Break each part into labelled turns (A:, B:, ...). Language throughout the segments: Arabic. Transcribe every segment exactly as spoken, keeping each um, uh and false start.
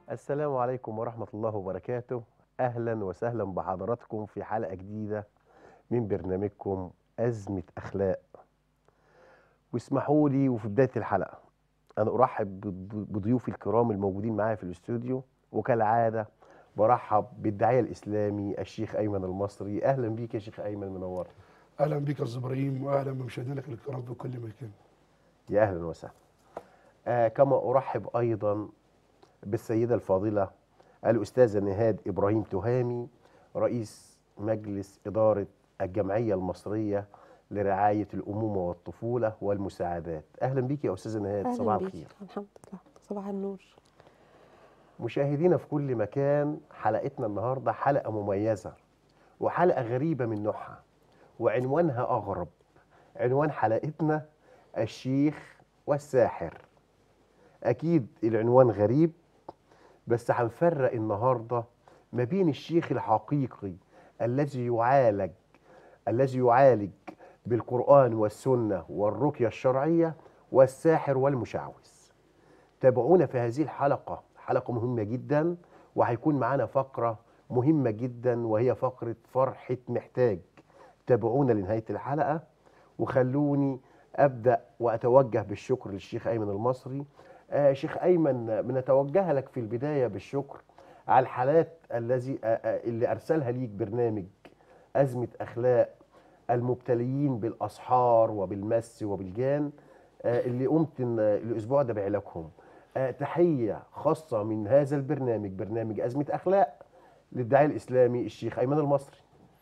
A: السلام عليكم ورحمة الله وبركاته. أهلا وسهلا بحضراتكم في حلقة جديدة من برنامجكم أزمة أخلاق. واسمحوا لي وفي بداية الحلقة أنا أرحب بض- بضيوفي الكرام الموجودين معايا في الاستوديو، وكالعادة برحب بالداعية الإسلامي الشيخ أيمن المصري. أهلا بيك يا شيخ أيمن، منور.
B: اهلا بك يا أستاذ ابراهيم، واهلا بمشاهدينك الكرام في كل مكان.
A: يا أهلا وسهلا. آه كما أرحب أيضا بالسيدة الفاضلة الأستاذة نهاد إبراهيم تهامي، رئيس مجلس إدارة الجمعية المصرية لرعاية الأمومة والطفولة والمساعدات. أهلا بك يا أستاذة نهاد،
C: اهلا
A: صباح
C: بيكي.
A: الخير.
C: الحمد لله، صباح النور.
A: مشاهدينا في كل مكان، حلقتنا النهاردة حلقة مميزة وحلقة غريبة من نوعها، وعنوانها أغرب. عنوان حلقتنا الشيخ والساحر. أكيد العنوان غريب، بس هنفرق النهارده ما بين الشيخ الحقيقي الذي يعالج الذي يعالج بالقرآن والسنة والرقية الشرعية، والساحر والمشعوذ. تابعونا في هذه الحلقة، حلقة مهمة جدا، وهيكون معانا فقرة مهمة جدا وهي فقرة فرحة محتاج. تابعونا لنهاية الحلقة، وخلوني أبدأ وأتوجه بالشكر للشيخ أيمن المصري. آه شيخ أيمن، بنتوجه لك في البداية بالشكر على الحالات الذي آه آه اللي أرسلها ليك برنامج أزمة أخلاق المبتليين بالأسحار وبالمس وبالجان، آه اللي قمت إن الأسبوع ده بعلاجهم. آه تحية خاصة من هذا البرنامج، برنامج أزمة أخلاق، للداعية الإسلامي الشيخ أيمن المصري.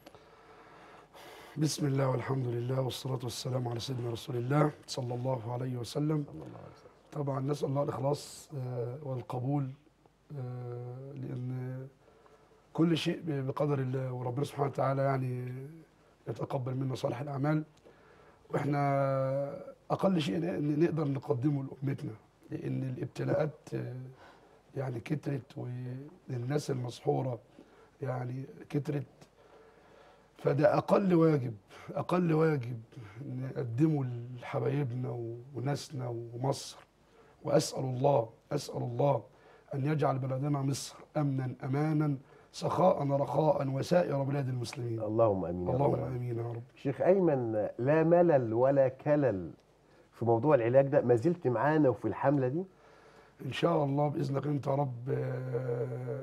B: بسم الله والحمد لله والصلاة والسلام على سيدنا رسول الله صلى الله عليه وسلم.
A: صلى الله عليه وسلم.
B: طبعا نسأل الله الإخلاص آه، والقبول، آه، لأن كل شيء بقدر الله، وربنا سبحانه وتعالى يعني يتقبل منا صالح الأعمال. وإحنا أقل شيء ن- نقدر نقدمه لأمتنا، لأن الابتلاءات آه، يعني كترت، والناس المسحورة يعني كترت. فده أقل واجب، أقل واجب نقدمه لحبايبنا وناسنا ومصر. وأسأل الله أسأل الله أن يجعل بلدنا مصر أمنا أمانا سخاء رخاء وسائر بلاد المسلمين.
A: اللهم امين يا رب
B: اللهم
A: العالمين.
B: آمين يا رب.
A: شيخ ايمن، لا ملل ولا كلل في موضوع العلاج ده، ما زلت معانا وفي الحمله دي؟
B: إن شاء الله بإذنك أنت يا رب آه،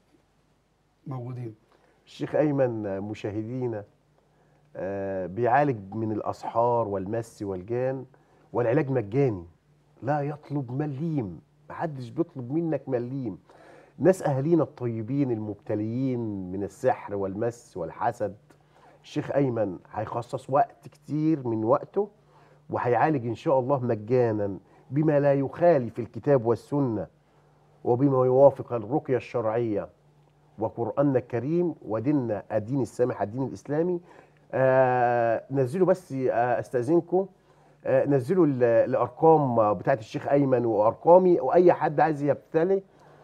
B: موجودين.
A: الشيخ ايمن، مشاهدينا، آه، بيعالج من الاسحار والمس والجان، والعلاج مجاني، لا يطلب مليم. محدش بيطلب منك مليم. ناس اهالينا الطيبين المبتليين من السحر والمس والحسد، الشيخ ايمن هيخصص وقت كتير من وقته، وهيعالج ان شاء الله مجانا بما لا يخالف الكتاب والسنه، وبما يوافق الرقيه الشرعيه وقراننا الكريم وديننا الدين السامح الدين الاسلامي. آه نزلوا بس، آه استاذنكم، آه نزلوا ال- الارقام بتاعت الشيخ ايمن وارقامي، واي حد عايز يبتلي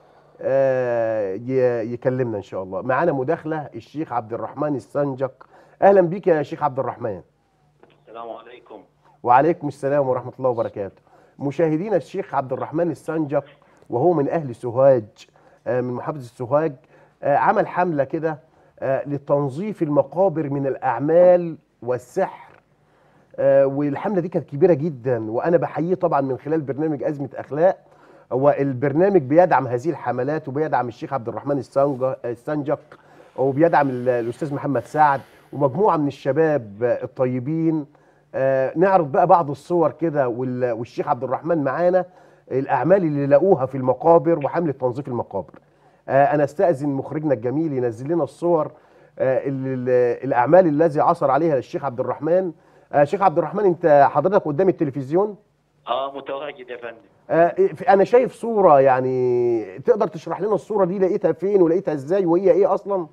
A: آه ي- يكلمنا ان شاء الله. معانا مداخله الشيخ عبد الرحمن السنجق. اهلا بيك يا شيخ عبد الرحمن.
D: السلام عليكم.
A: وعليكم السلام ورحمة الله وبركاته. مشاهدينا، الشيخ عبد الرحمن السنجق وهو من أهل سوهاج، آه، من محافظة سوهاج، آه، عمل حملة كده آه، لتنظيف المقابر من الأعمال والسحر. آه، والحملة دي كانت كبيرة جدا، وأنا بحييه طبعا من خلال برنامج أزمة أخلاق. هو البرنامج بيدعم هذه الحملات، وبيدعم الشيخ عبد الرحمن السنج- السنجق، وبيدعم ال- الأستاذ محمد سعد ومجموعة من الشباب آه، الطيبين. آه، نعرض بقى بعض الصور كده، وال- والشيخ عبد الرحمن معانا الأعمال اللي لقوها في المقابر وحملة تنظيف المقابر. آه، أنا استأذن مخرجنا الجميل ينزل لنا الصور، آه، ال- ال- الأعمال الذي عثر عليها الشيخ عبد الرحمن. آه، شيخ عبد الرحمن، أنت حضرتك قدام التلفزيون؟
D: اه متواجد يا فندم.
A: آه، في- أنا شايف صورة، يعني تقدر تشرح لنا الصورة دي لقيتها فين ولقيتها إزاي وهي إيه أصلا؟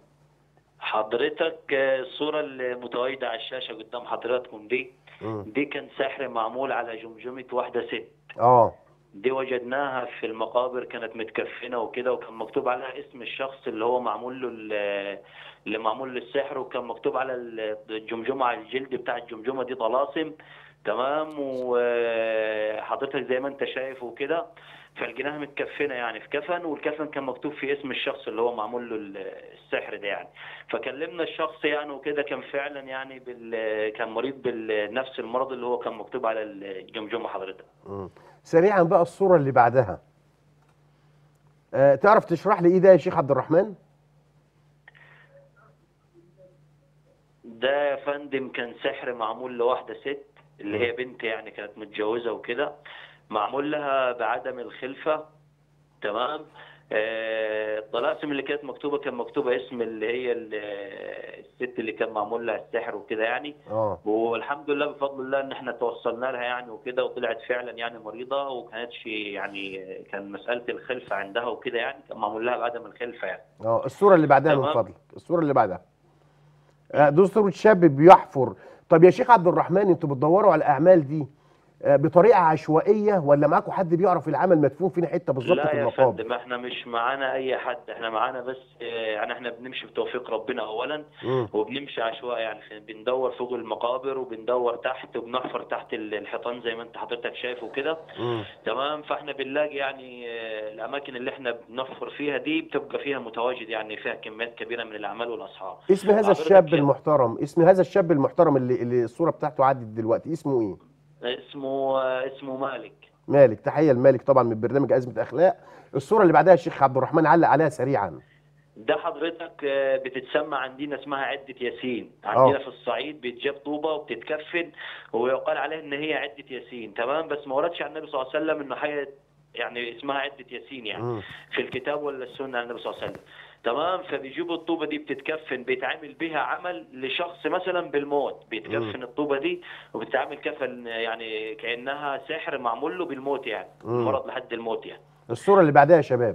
D: حضرتك آه، الصورة المتواجدة على الشاشة قدام حضراتكم دي
A: مم.
D: دي كان سحر معمول على جمجمة واحدة ست.
A: آه
D: دي وجدناها في المقابر، كانت متكفنة وكده، وكان مكتوب عليها اسم الشخص اللي هو معمول له ال- اللي معمول للسحر، وكان مكتوب على الجمجمة، على الجلد بتاع الجمجمة دي طلاسم تمام. وحضرتك زي ما انت شايف وكده، فلقيناها متكفنه يعني في كفن، والكفن كان مكتوب فيه اسم الشخص اللي هو معمول له ال- السحر ده يعني. فكلمنا الشخص يعني وكده، كان فعلا يعني بال... كان مريض بنفس المرض اللي هو كان مكتوب على الجمجمه حضرتك.
A: مم. سريعا بقى الصورة اللي بعدها، آه تعرف تشرح لي ايه ده يا شيخ عبد الرحمن؟
D: ده يا فندم كان سحر معمول لواحده ست، اللي
A: مم.
D: هي بنت يعني كانت متجوزه وكده، معمول لها بعدم الخلفه. تمام. آه، الطلاسم اللي كانت مكتوبه كان مكتوبه اسم اللي هي ال- الست اللي كان معمول لها السحر وكده يعني.
A: اه
D: والحمد لله بفضل الله ان احنا توصلنا لها يعني وكده، وطلعت فعلا يعني مريضه، وكانتش يعني كان مساله الخلفه عندها وكده يعني، كان معمول لها بعدم الخلفه يعني.
A: اه الصورة اللي بعدها من
D: تمام.
A: فضلك، الصورة اللي بعدها. آه دول صورة شاب بيحفر. طب يا شيخ عبد الرحمن، انتوا بتدوروا على الأعمال دي آه بطريقة عشوائية، ولا معاكم حد بيعرف العمل مدفون فين حتة بالظبط
D: لا
A: في
D: يا
A: المقابر؟
D: فندم، احنا مش معانا اي حد، احنا معانا بس آه، يعني احنا بنمشي بتوفيق ربنا اولا،
A: امم
D: وبنمشي عشوائي يعني، في- بندور فوق المقابر وبندور تحت وبنحفر تحت ال- الحيطان زي ما انت حضرتك شايف وكده.
A: امم
D: تمام. فاحنا بنلاقي يعني آه، الاماكن اللي احنا بنحفر فيها دي بتبقى فيها متواجد يعني فيها كميات كبيره من الاعمال والاسحار.
A: اسم هذا الشاب
D: حضرتك
A: المحترم، اسم هذا الشاب المحترم اللي اللي الصورة بتاعته عدت دلوقتي، اسمه ايه؟
D: اسمه آه، اسمه مالك.
A: مالك. تحية لمالك طبعا من برنامج أزمة أخلاق. الصورة اللي بعدها يا شيخ عبد الرحمن علق عليها سريعا.
D: ده حضرتك آه، بتتسمى عندنا اسمها عدة ياسين، عندنا
A: اه
D: في الصعيد بيتجاب طوبة وبتتكفن ويقال عليها ان هي عدة ياسين. تمام. بس ما وردش عن النبي صلى الله عليه وسلم انه حاجة يعني اسمها عدة ياسين يعني
A: امم
D: في الكتاب ولا السنة عن النبي صلى الله عليه وسلم. تمام. فبيجيبوا الطوبة دي بتتكفن، بيتعامل بها عمل لشخص مثلا بالموت،
A: امم
D: بيتكفن الطوبة دي وبتتعامل كفن يعني كأنها سحر معمول له بالموت يعني،
A: امم
D: المرض لحد الموت يعني.
A: الصورة اللي بعدها يا شباب،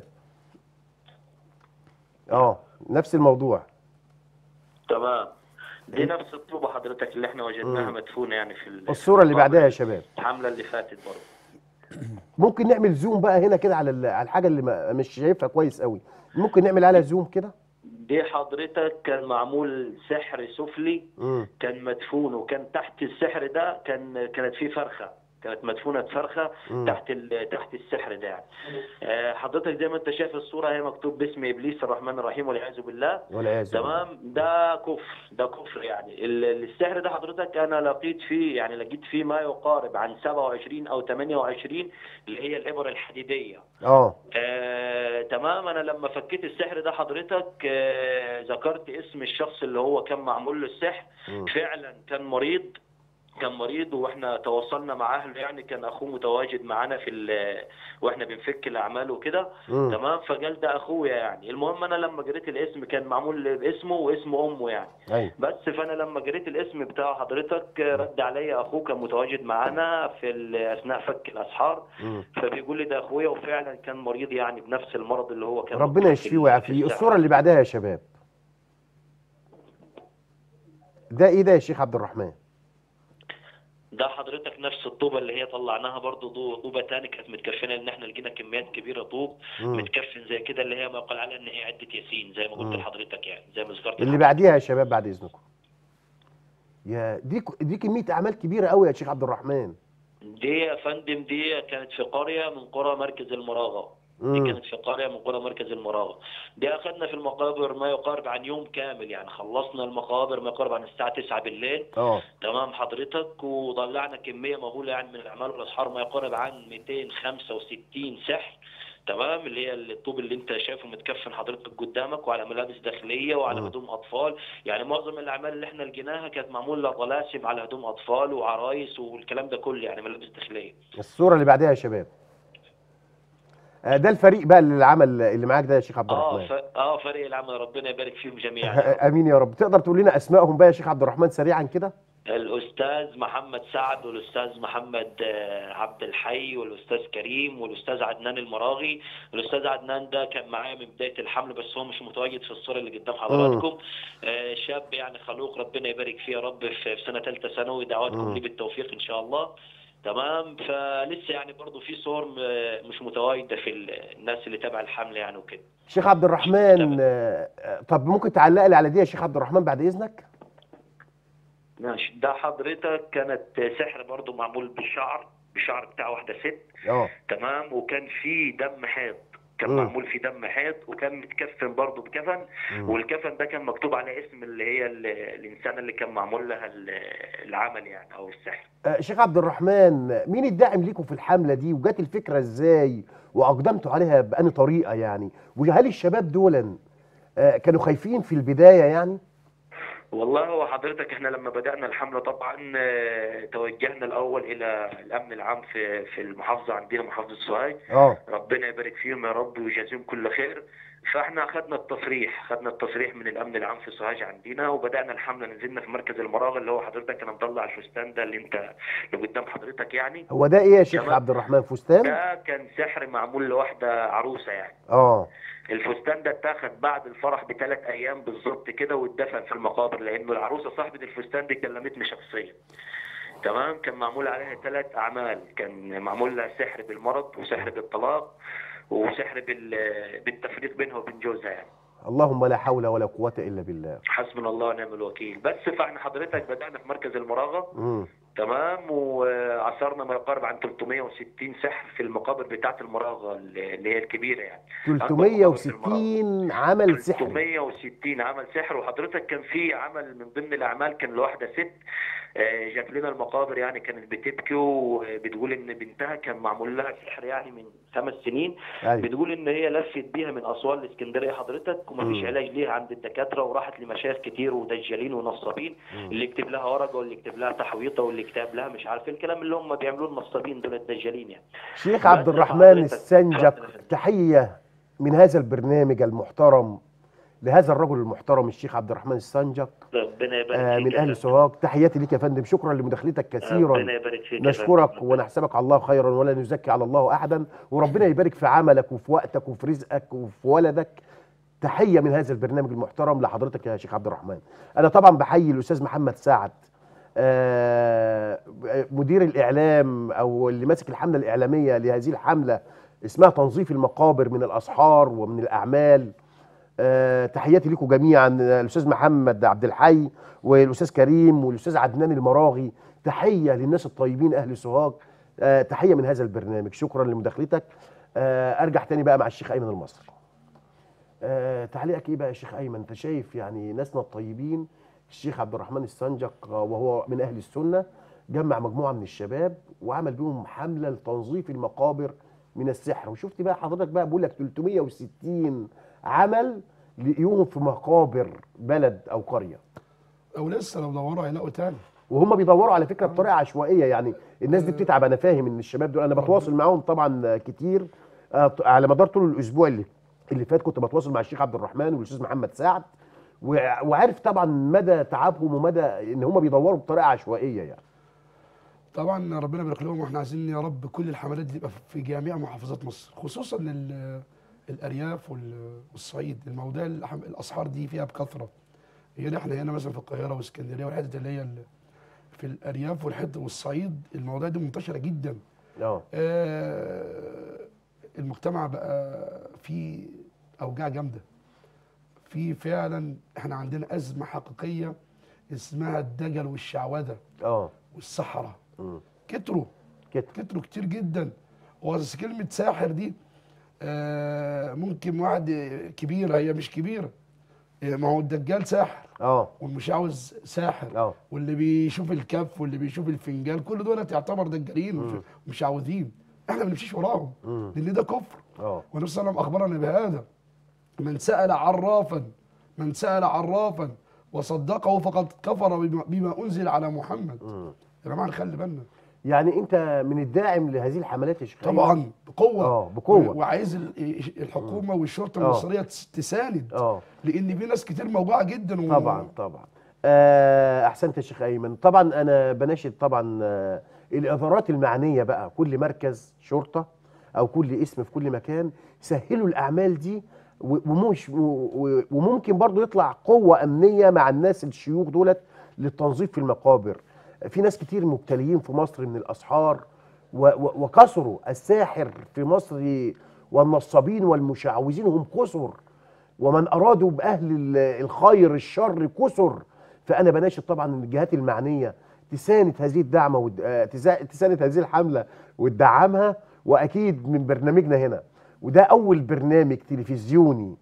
A: اه نفس الموضوع.
D: تمام. دي
A: ال-
D: نفس الطوبة حضرتك اللي احنا وجدناها
A: امم
D: مدفونة يعني في ال- في
A: الصورة اللي بعدها يا
D: المقابر
A: شباب.
D: الحملة اللي فاتت برضه.
A: ممكن نعمل زوم بقى هنا كده على ال- على الحاجة اللي ما مش شايفها كويس قوي، ممكن نعمل عليها زوم كده.
D: دي حضرتك كان معمول سحر سفلي،
A: امم
D: كان مدفون، وكان تحت السحر ده كان كانت فيه فرخة، كانت مدفونة فرخة
A: امم
D: تحت ال- تحت السحر ده يعني. آه، حضرتك زي ما انت شايف الصورة، هي مكتوب باسم ابليس الرحمن الرحيم والعياذ بالله.
A: والعياذ بالله.
D: تمام. ده كفر، ده كفر يعني. ال- السحر ده حضرتك انا لقيت فيه يعني لقيت فيه ما يقارب عن سبعة وعشرين او ثمانية وعشرين اللي هي الابر الحديدية.
A: اه
D: آه، تمام. انا لما فكيت السحر ده حضرتك آه، ذكرت اسم الشخص اللي هو كان معمول له السحر،
A: امم
D: فعلا كان مريض، كان مريض، واحنا تواصلنا مع اهله يعني، كان اخوه متواجد معانا في ال- واحنا بنفك الاعمال وكده.
A: امم
D: تمام. فقال ده اخويا يعني. المهم انا لما قريت الاسم كان معمول باسمه واسم امه يعني.
A: ايوه.
D: بس فانا لما قريت الاسم بتاع حضرتك رد عليا اخوه كان متواجد معانا في ال- اثناء فك الاسحار،
A: امم
D: فبيقول لي ده اخويا، وفعلا كان مريض يعني بنفس المرض اللي هو كان
A: ربنا
D: مكتوب في
A: يشفيه
D: ال- في
A: ويعافيه.
D: السحر
A: الصورة اللي
D: حضرتك.
A: بعدها يا شباب، ده ايه ده يا شيخ عبد الرحمن؟
D: ده حضرتك نفس الطوبة اللي هي طلعناها برضو، ضو- طوبة تاني كانت متكفنة، لأن احنا لقينا كميات كبيرة طوب
A: امم
D: متكفن زي كده، اللي هي ما يقال عليها إن هي عدة ياسين زي ما قلت
A: امم
D: لحضرتك يعني، زي ما ذكرت
A: اللي
D: لحضرتك.
A: بعديها يا شباب بعد اذنكم. يا دي ك- دي كمية اعمال كبيرة قوي يا شيخ عبد الرحمن.
D: دي يا فندم دي كانت في قرية من قرى مركز المراغة. دي
A: امم
D: كانت في قرية من قرى مركز المراغة. دي أخذنا في المقابر ما يقارب عن يوم كامل يعني، خلصنا المقابر ما يقارب عن الساعة تسعة بالليل.
A: اه
D: تمام حضرتك. وطلعنا كمية مهولة يعني من الأعمال والأسحار ما يقارب عن مئتين وخمسة وستين سحر. تمام. اللي هي الطوب اللي انت شايفه متكفن حضرتك قدامك، وعلى ملابس داخليه وعلى
A: امم
D: هدوم اطفال يعني. معظم الاعمال اللي احنا لقيناها كانت معموله طلاسم على هدوم اطفال وعرايس والكلام ده كله يعني، ملابس داخليه.
A: الصورة اللي بعدها يا شباب، آه، ده الفريق بقى اللي عمل اللي معاك ده يا شيخ عبد
D: اه
A: الرحمن.
D: ف... اه فريق العمل ربنا يبارك فيهم جميعا يا رب.
A: امين يا رب. تقدر تقول لنا اسمائهم بقى يا شيخ عبد الرحمن سريعا كده؟
D: الاستاذ محمد سعد، والاستاذ محمد آه، عبد الحي، والاستاذ كريم، والاستاذ عدنان المراغي. الاستاذ عدنان ده كان معايا من بدايه الحمل، بس هو مش متواجد في الصوره اللي قدام
A: امم
D: حضراتكم. آه، شاب يعني خلوق ربنا يبارك فيه يا رب، في في سنه ثالثه ثانوي، دعواتكم
A: امم
D: لي بالتوفيق ان شاء الله. تمام. فلسه يعني برضه في صور م- مش متواجده في ال- الناس اللي تابعه الحمل يعني وكده.
A: شيخ عبد
D: مش
A: الرحمن،
D: مكتمل.
A: آه، آه، طب ممكن تعلق لي على دي يا شيخ عبد الرحمن بعد اذنك؟
D: ماشي. ده حضرتك كانت سحر برضو معمول بالشعر، بالشعر بتاع واحده ست.
A: اه.
D: تمام. وكان في دم حيض، كان
A: مم.
D: معمول في دم حيض، وكان متكفن برضه بكفن.
A: مم.
D: والكفن ده كان مكتوب على اسم اللي هي ال- الإنسان اللي كان معمول لها ال- العمل يعني أو السحر.
A: آه، شيخ عبد الرحمن، مين الداعم ليكم في الحملة دي وجات الفكرة ازاي واقدمتوا عليها بأني طريقة يعني؟ وهل الشباب دولا آه، كانوا خايفين في البداية يعني؟
D: والله هو حضرتك احنا لما بدأنا الحملة طبعا آه، توجهنا الأول إلى الأمن العام في في المحافظة عندنا، محافظة سوهاج.
A: اه.
D: ربنا يبارك فيهم يا رب ويجازيهم كل خير. فاحنا اخذنا التصريح، اخذنا التصريح من الامن العام في سوهاج عندنا، وبدانا الحمله. نزلنا في مركز المراغه اللي هو حضرتك انا مطلع الفستان ده اللي انت اللي قدام حضرتك يعني.
A: هو ده ايه يا شيخ
D: تمام.
A: عبد الرحمن، فستان؟
D: ده كان سحر معمول لواحده عروسه يعني.
A: اه.
D: الفستان ده اتاخد بعد الفرح بثلاث ايام بالظبط كده، واتدفن في المقابر، لانه العروسه صاحبه الفستان دي كلمتني شخصيا. تمام. كان معمول عليها ثلاث اعمال، كان معمول لها سحر بالمرض، وسحر بالطلاق، وسحر بال- بالتفريق بينها وبين جوزها يعني.
A: اللهم لا حول ولا قوة إلا بالله.
D: حسبنا الله ونعم الوكيل. بس فاحنا حضرتك بدأنا في مركز المراغة.
A: امم.
D: تمام. وعثرنا ما يقارب عن ثلاثمائة وستين سحر في المقابر بتاعة المراغة اللي هي الكبيرة يعني. أكبر مقابر في المراغة.
A: ثلاثمائة وستين عمل سحر.
D: ثلاثمائة وستين عمل سحر. وحضرتك كان في عمل من ضمن الأعمال كان لواحدة ست آه، جات لنا المقابر يعني، كانت بتبكي وبتقول ان بنتها كان معمول لها سحر يعني من خمس سنين.
A: أيوة.
D: بتقول ان هي لفت بيها من اسوان لاسكندريه حضرتك، ومفيش
A: مم.
D: علاج ليها عند الدكاتره، وراحت لمشايخ كتير ودجالين ونصابين.
A: مم.
D: اللي يكتب لها ورقه، واللي يكتب لها تحويطه، واللي يكتب لها مش عارف الكلام اللي هم بيعملوه النصابين دول الدجالين يعني.
A: شيخ عبد
D: بس
A: الرحمن
D: فحضرتك-
A: السنجق،
D: اتفضل يا فندم.
A: تحية من هذا البرنامج المحترم لهذا الرجل المحترم الشيخ عبد الرحمن السنجق
D: ربنا يبارك
A: آه
D: فيك
A: من
D: يا
A: أهل
D: فندم.
A: سوهاج. تحياتي ليك يا فندم، شكرا لمداخلتك كثيرا.
D: ربنا يبارك فيك يا
A: نشكرك
D: فندم.
A: ونحسبك على الله خيرا ولا نزكي على الله أحدا، وربنا يبارك في عملك وفي وقتك وفي رزقك وفي ولدك. تحية من هذا البرنامج المحترم لحضرتك يا شيخ عبد الرحمن. أنا طبعا بحيي الأستاذ محمد سعد آه، مدير الإعلام أو اللي ماسك الحملة الإعلامية لهذه الحملة، اسمها تنظيف المقابر من الأسحار ومن الأعمال. آه، تحياتي لكم جميعا، الأستاذ محمد عبد الحي والأستاذ كريم والأستاذ عدنان المراغي. تحية للناس الطيبين أهل سوهاج. آه، تحية من هذا البرنامج، شكرا لمداخلتك. آه، أرجع تاني بقى مع الشيخ أيمن المصري. آه، تعليقك ايه بقى يا شيخ ايمن؟ انت شايف يعني ناسنا الطيبين، الشيخ عبد الرحمن السنجق آه، وهو من اهل السنه جمع مجموعه من الشباب وعمل بيهم حمله لتنظيف المقابر من السحر، وشفت بقى حضرتك بقى بقول لك ثلاثمائة وستين عمل لقيوهم في مقابر بلد او قريه،
B: او لسه لو دوروا هيلاقوا تاني.
A: وهم بيدوروا على فكره بطريقه عشوائيه يعني. الناس دي بتتعب، انا فاهم ان الشباب دول انا بتواصل معاهم طبعا كتير آه، على مدار طول الاسبوع اللي اللي فات كنت بتواصل مع الشيخ عبد الرحمن والاستاذ محمد سعد، وع- وعارف طبعا مدى تعبهم ومدى ان هم بيدوروا بطريقه عشوائيه يعني.
B: طبعا ربنا يبارك لهم، واحنا عايزين يا رب كل الحملات دي تبقى في جميع محافظات مصر، خصوصا ال- الارياف وال- والصعيد. المواضيع الأح- الاسحار دي فيها بكثره. يعني احنا هنا مثلا في القاهره واسكندريه والحتت اللي هي ال- في الارياف والحته والصعيد المواضيع دي منتشره جدا.
A: اه.
B: آه، المجتمع بقى فيه اوجاع جامده. في فعلا احنا عندنا ازمه حقيقيه اسمها الدجل والشعوذه
A: اه.
B: والسحره.
A: مم.
B: كتروا
A: كده.
B: كتروا كتير جدا. وأصل كلمه ساحر دي آه، ممكن واحد كبيره، هي مش كبيره. آه، ما هو الدجال ساحر،
A: اه.
B: والمشعوذ ساحر،
A: اه.
B: واللي بيشوف الكف واللي بيشوف الفنجان كل دول يعتبر دجالين
A: مم.
B: ومشعوذين. احنا ما بنمشيش وراهم
A: مم.
B: لان ده كفر.
A: اه.
B: والنبي صلى الله عليه وسلم اخبرنا بهذا: من سأل عرافا من سأل عرافا وصدقه فقد كفر بما, بما انزل على محمد.
A: مم.
B: يا جماعه نخلي بالنا.
A: يعني انت من الداعم لهذه الحملات يا شيخ أيمن؟
B: طبعا بقوه.
A: اه بقوه.
B: و- وعايز ال- الحكومه والشرطه
A: آه.
B: المصريه تس- تساند،
A: اه
B: لان في ناس كتير موجوعه جدا و...
A: طبعا طبعا. آه، احسنت يا شيخ ايمن. طبعا انا بناشد طبعا آه، الادارات المعنيه بقى، كل مركز شرطه او كل اسم في كل مكان، سهلوا الاعمال دي و- ومش و- وممكن برضو يطلع قوه امنيه مع الناس الشيوخ دولت للتنظيف في المقابر. في ناس كتير مبتليين في مصر من الاسحار و- و- وكثروا الساحر في مصر، والنصابين والمشعوذين هم كثر، ومن أرادوا بأهل ال- الخير الشر كثر. فانا بناشد طبعا ان الجهات المعنيه تساند هذه الدعمه ود... آه، تسا- تساند هذه الحمله وتدعمها، واكيد من برنامجنا هنا، وده اول برنامج تلفزيوني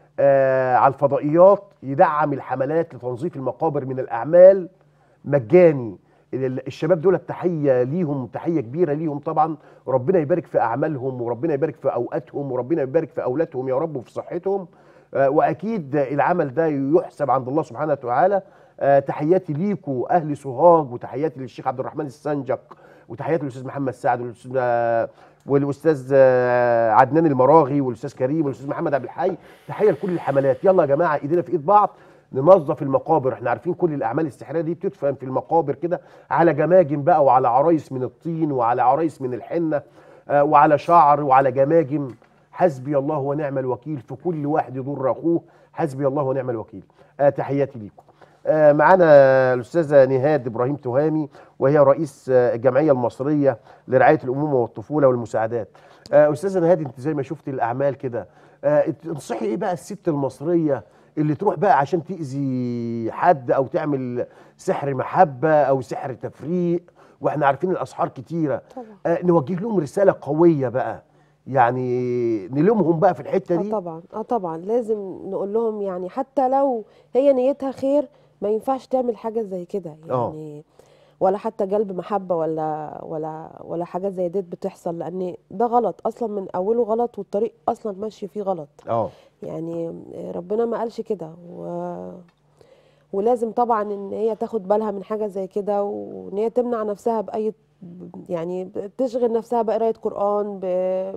A: آه على الفضائيات يدعم الحملات لتنظيف المقابر من الاعمال مجاني. ال- الشباب دول تحيه ليهم، تحيه كبيره ليهم طبعا، ربنا يبارك في اعمالهم وربنا يبارك في اوقاتهم وربنا يبارك في اولادهم يا رب وفي صحتهم. آه، واكيد العمل ده يحسب عند الله سبحانه وتعالى. آه، تحياتي ليكوا اهل سوهاج، وتحياتي للشيخ عبد الرحمن السنجق، وتحياتي للاستاذ محمد سعد والاستاذ آه، والاستاذ آه، عدنان المراغي والاستاذ كريم والاستاذ محمد عبد الحي. تحيه لكل الحملات. يلا يا جماعه ايدينا في ايد بعض ننظف المقابر. احنا عارفين كل الاعمال السحريه دي بتدفن في المقابر كده على جماجم بقى، وعلى عرايس من الطين، وعلى عرايس من الحنه، آه، وعلى شعر، وعلى جماجم. حسبي الله ونعم الوكيل في كل واحد يضر اخوه. حسبي الله ونعم الوكيل. آه تحياتي ليكم. آه معانا الاستاذه نهاد ابراهيم تهامي، وهي رئيس آه الجمعيه المصريه لرعايه الامومه والطفوله والمساعدات. آه استاذه نهاد، انت زي ما شفت الاعمال كده، آه تنصحي ايه بقى الست المصريه اللي تروح بقى عشان تاذي حد او تعمل سحر محبه او سحر تفريق، واحنا عارفين الاسحار كتيره؟
C: طبعا.
A: آه نوجه لهم رساله قويه بقى، يعني نلومهم بقى في الحته
C: اه
A: دي.
C: طبعا اه طبعا لازم نقول لهم، يعني حتى لو هي نيتها خير ما ينفعش تعمل حاجه زي كده
A: اه
C: يعني، ولا حتى جلب محبه ولا ولا ولا حاجات زي ديت بتحصل، لان ده غلط اصلا من اوله غلط، والطريق اصلا ماشي فيه غلط.
A: اه
C: يعني ربنا ما قالش كده، و... ولازم طبعا ان هي تاخد بالها من حاجه زي كده، وان هي تمنع نفسها باي، يعني تشغل نفسها بقرايه قران، ب...